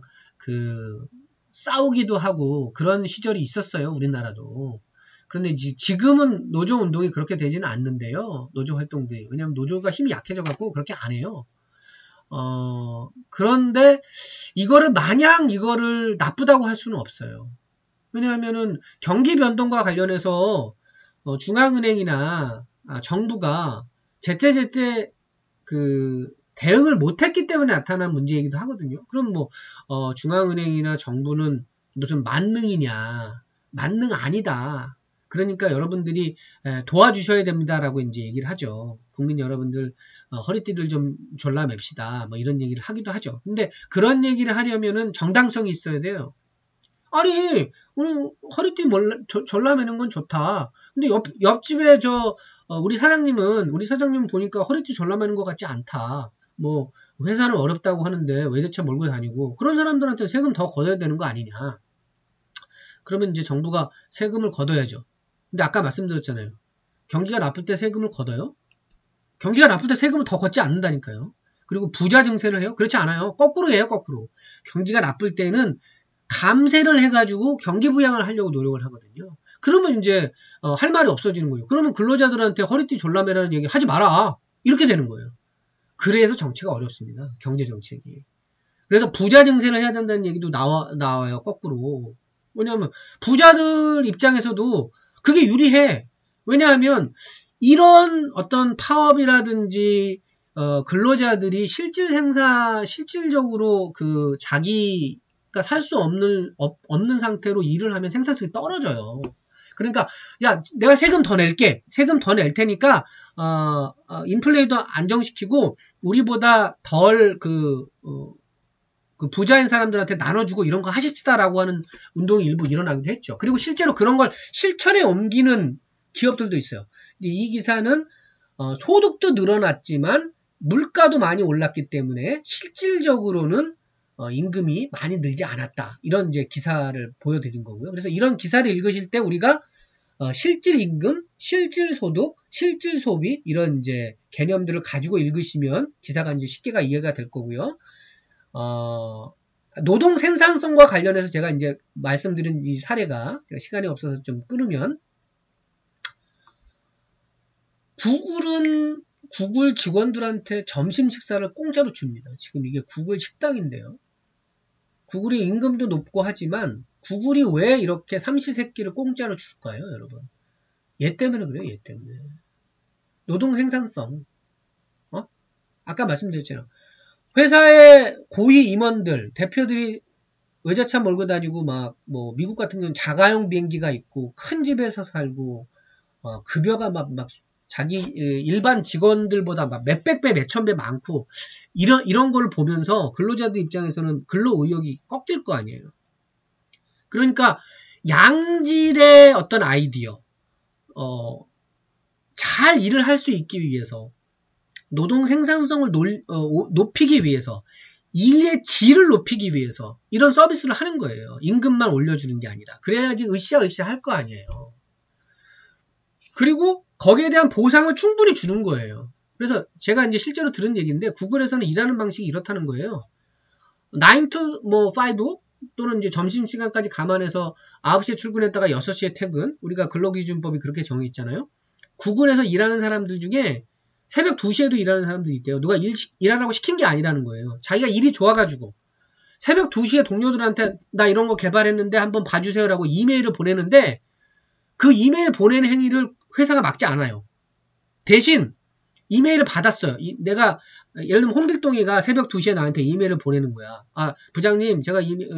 싸우기도 하고 그런 시절이 있었어요. 우리나라도. 그런데 지금은 노조 운동이 그렇게 되지는 않는데요. 노조 활동들이. 왜냐하면 노조가 힘이 약해져갖고 그렇게 안 해요. 그런데 마냥 이거를 나쁘다고 할 수는 없어요. 왜냐하면은 경기 변동과 관련해서 중앙은행이나 정부가 제때제때 대응을 못했기 때문에 나타난 문제이기도 하거든요. 그럼 중앙은행이나 정부는 무슨 만능이냐? 만능 아니다. 그러니까 여러분들이 도와주셔야 됩니다라고 이제 얘기를 하죠. 국민 여러분들 허리띠를 좀 졸라맵시다. 이런 얘기를 하기도 하죠. 근데 그런 얘기를 하려면은 정당성이 있어야 돼요. 아니, 오늘 허리띠 졸라매는 건 좋다. 근데 옆집에 우리 사장님은 보니까 허리띠 졸라매는 것 같지 않다. 회사는 어렵다고 하는데 외제차 몰고 다니고, 그런 사람들한테 세금 더 걷어야 되는 거 아니냐. 그러면 이제 정부가 세금을 걷어야죠. 근데 아까 말씀드렸잖아요. 경기가 나쁠 때 세금을 걷어요? 경기가 나쁠 때 세금을 더 걷지 않는다니까요. 그리고 부자 증세를 해요? 그렇지 않아요. 거꾸로 해요, 거꾸로. 경기가 나쁠 때는 감세를 해가지고 경기 부양을 하려고 노력을 하거든요. 그러면 이제 할 말이 없어지는 거예요. 그러면 근로자들한테 허리띠 졸라매라는 얘기 하지 마라. 이렇게 되는 거예요. 그래서 정치가 어렵습니다. 경제 정책이. 그래서 부자 증세를 해야 된다는 얘기도 나와요. 거꾸로. 뭐냐면 부자들 입장에서도 그게 유리해. 왜냐하면 이런 어떤 파업이라든지 근로자들이 실질적으로 그 자기가 살 수 없는 상태로 일을 하면 생산성이 떨어져요. 그러니까 야 내가 세금 더 낼게. 세금 더 낼 테니까 인플레이도 안정시키고 우리보다 덜 그 부자인 사람들한테 나눠주고 이런 거 하십시다라고 하는 운동이 일부 일어나기도 했죠. 그리고 실제로 그런 걸 실천에 옮기는 기업들도 있어요. 이 기사는 소득도 늘어났지만 물가도 많이 올랐기 때문에 실질적으로는 임금이 많이 늘지 않았다. 이런 이제 기사를 보여드린 거고요. 그래서 이런 기사를 읽으실 때 우리가 실질 임금, 실질 소득, 실질 소비 이런 이제 개념들을 가지고 읽으시면 기사가 이제 쉽게 이해가 될 거고요. 노동 생산성과 관련해서 제가 이제 말씀드린 이 사례가 제가 시간이 없어서 좀 끊으면 구글 직원들한테 점심 식사를 공짜로 줍니다. 지금 이게 구글 식당인데요. 구글이 임금도 높고 하지만 구글이 왜 이렇게 삼시세끼를 공짜로 줄까요, 여러분? 얘 때문에 그래요, 얘 때문에. 노동 생산성. 아까 말씀드렸잖아요. 회사의 고위 임원들, 대표들이 외제차 몰고 다니고 뭐 미국 같은 경우는 자가용 비행기가 있고 큰 집에서 살고 급여가 막 자기 일반 직원들보다 막 몇백 배, 몇천 배 많고 이런 걸 보면서 근로자들 입장에서는 근로 의욕이 꺾일 거 아니에요. 그러니까 양질의 어떤 아이디어, 잘 일을 할 수 있기 위해서 노동 생산성을 높이기 위해서 일의 질을 높이기 위해서 이런 서비스를 하는 거예요. 임금만 올려주는 게 아니라. 그래야지 으쌰으쌰 할 거 아니에요. 그리고 거기에 대한 보상을 충분히 주는 거예요. 그래서 제가 이제 실제로 들은 얘기인데 구글에서는 일하는 방식이 이렇다는 거예요. 9 to 5 또는 이제 점심시간까지 감안해서 9시에 출근했다가 6시에 퇴근. 우리가 근로기준법이 그렇게 정해있잖아요. 구글에서 일하는 사람들 중에 새벽 2시에도 일하는 사람들이 있대요. 누가 일하라고 시킨 게 아니라는 거예요. 자기가 일이 좋아가지고 새벽 2시에 동료들한테 나 이런 거 개발했는데 한번 봐주세요라고 이메일을 보내는데 그 이메일 보내는 행위를 회사가 막지 않아요. 대신 이메일을 받았어요. 내가 예를 들면 홍길동이가 새벽 2시에 나한테 이메일을 보내는 거야. 아 부장님 제가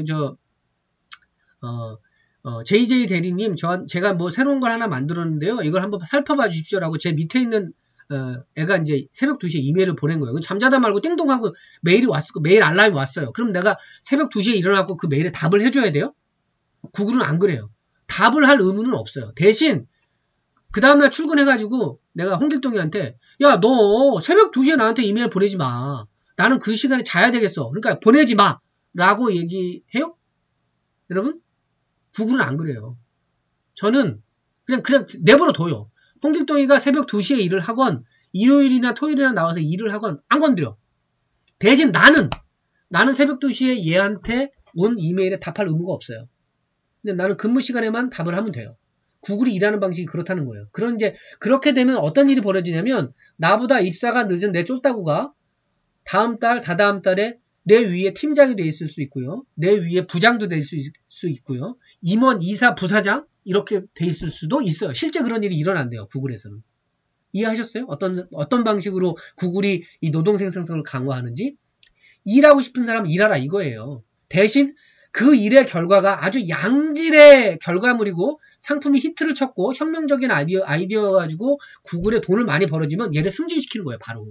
JJ 대리님 제가 뭐 새로운 걸 하나 만들었는데요. 이걸 한번 살펴봐 주십시오라고 제 밑에 있는 애가 이제 새벽 2시에 이메일을 보낸 거예요. 잠자다 말고 띵동하고 메일 알람이 왔어요. 그럼 내가 새벽 2시에 일어나고 그 메일에 답을 해줘야 돼요? 구글은 안 그래요. 답을 할 의무는 없어요. 대신 그 다음날 출근해가지고 내가 홍길동이한테 야 너 새벽 2시에 나한테 이메일 보내지 마. 나는 그 시간에 자야 되겠어. 그러니까 보내지 마. 라고 얘기해요? 여러분? 구글은 안 그래요. 저는 그냥 내버려 둬요. 홍길동이가 새벽 2시에 일을 하건 일요일이나 토요일이나 나와서 일을 하건 안 건드려. 대신 나는 새벽 2시에 얘한테 온 이메일에 답할 의무가 없어요. 근데 나는 근무 시간에만 답을 하면 돼요. 구글이 일하는 방식이 그렇다는 거예요. 그렇게 되면 어떤 일이 벌어지냐면 나보다 입사가 늦은 내 쫄따구가 다음 달, 다다음 달에 내 위에 팀장이 돼 있을 수 있고요. 내 위에 부장도 될 수 있고요. 임원, 이사, 부사장 이렇게 돼 있을 수도 있어요. 실제 그런 일이 일어난대요. 구글에서는. 이해하셨어요? 어떤 방식으로 구글이 이 노동 생산성을 강화하는지? 일하고 싶은 사람 일하라 이거예요. 대신 그 일의 결과가 아주 양질의 결과물이고 상품이 히트를 쳤고 혁명적인 아이디어 가지고 구글에 돈을 많이 벌어지면 얘를 승진시키는 거예요. 바로.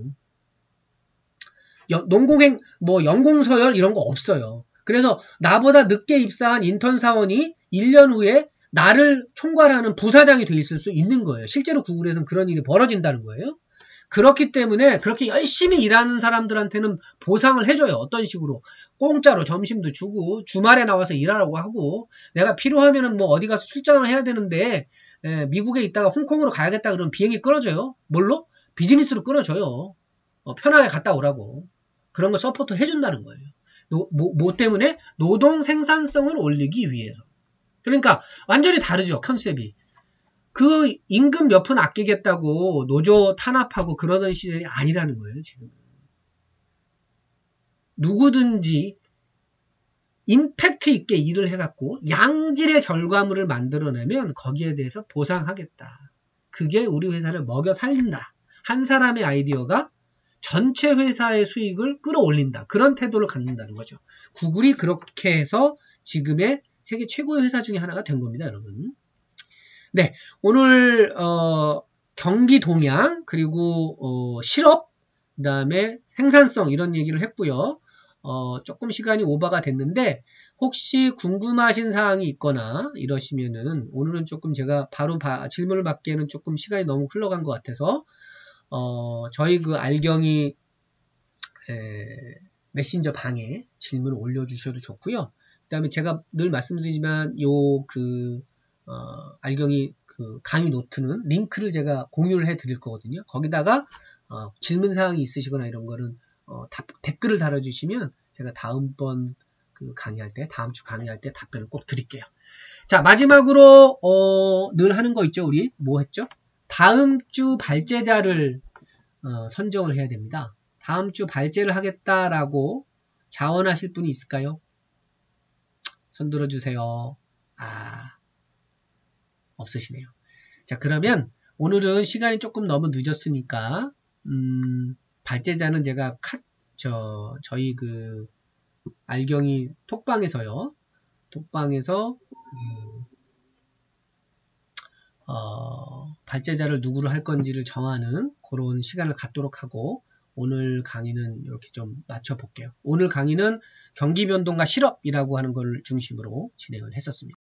농공행, 연공서열 이런 거 없어요. 그래서 나보다 늦게 입사한 인턴 사원이 1년 후에 나를 총괄하는 부사장이 돼 있을 수 있는 거예요. 실제로 구글에서는 그런 일이 벌어진다는 거예요. 그렇기 때문에 그렇게 열심히 일하는 사람들한테는 보상을 해줘요. 어떤 식으로? 공짜로 점심도 주고 주말에 나와서 일하라고 하고 내가 필요하면은 어디 가서 출장을 해야 되는데 미국에 있다가 홍콩으로 가야겠다 그러면 비행기 끊어줘요. 뭘로? 비즈니스로 끊어줘요. 편하게 갔다 오라고. 그런 거 서포트 해준다는 거예요. 뭐 때문에? 노동 생산성을 올리기 위해서. 그러니까 완전히 다르죠. 컨셉이. 그 임금 몇 푼 아끼겠다고 노조 탄압하고 그러던 시절이 아니라는 거예요, 지금. 누구든지 임팩트 있게 일을 해갖고 양질의 결과물을 만들어내면 거기에 대해서 보상하겠다. 그게 우리 회사를 먹여 살린다. 한 사람의 아이디어가 전체 회사의 수익을 끌어올린다. 그런 태도를 갖는다는 거죠. 구글이 그렇게 해서 지금의 세계 최고의 회사 중에 하나가 된 겁니다, 여러분. 네, 오늘 경기 동향 그리고 실업, 그 다음에 생산성 이런 얘기를 했고요. 조금 시간이 오버가 됐는데 혹시 궁금하신 사항이 있거나 이러시면은 오늘은 조금 제가 바로 질문을 받기에는 조금 시간이 너무 흘러간 것 같아서 저희 그 알경이 메신저 방에 질문을 올려주셔도 좋고요. 그 다음에 제가 늘 말씀드리지만 알경이 그 강의 노트는 링크를 제가 공유를 해 드릴 거거든요. 거기다가 질문 사항이 있으시거나 이런 거는 댓글을 달아주시면 제가 다음번 다음 주 강의할 때 답변을 꼭 드릴게요. 자, 마지막으로 늘 하는 거 있죠, 우리 뭐 했죠? 다음 주 발제자를 선정을 해야 됩니다. 다음 주 발제를 하겠다라고 자원하실 분이 있을까요? 손 들어주세요. 없으시네요. 자, 그러면 오늘은 시간이 조금 너무 늦었으니까 발제자는 제가 저희 그 알경이 톡방에서요. 톡방에서 발제자를 누구로 할 건지를 정하는 그런 시간을 갖도록 하고 오늘 강의는 이렇게 좀 맞춰볼게요. 오늘 강의는 경기 변동과 실업이라고 하는 걸 중심으로 진행을 했었습니다.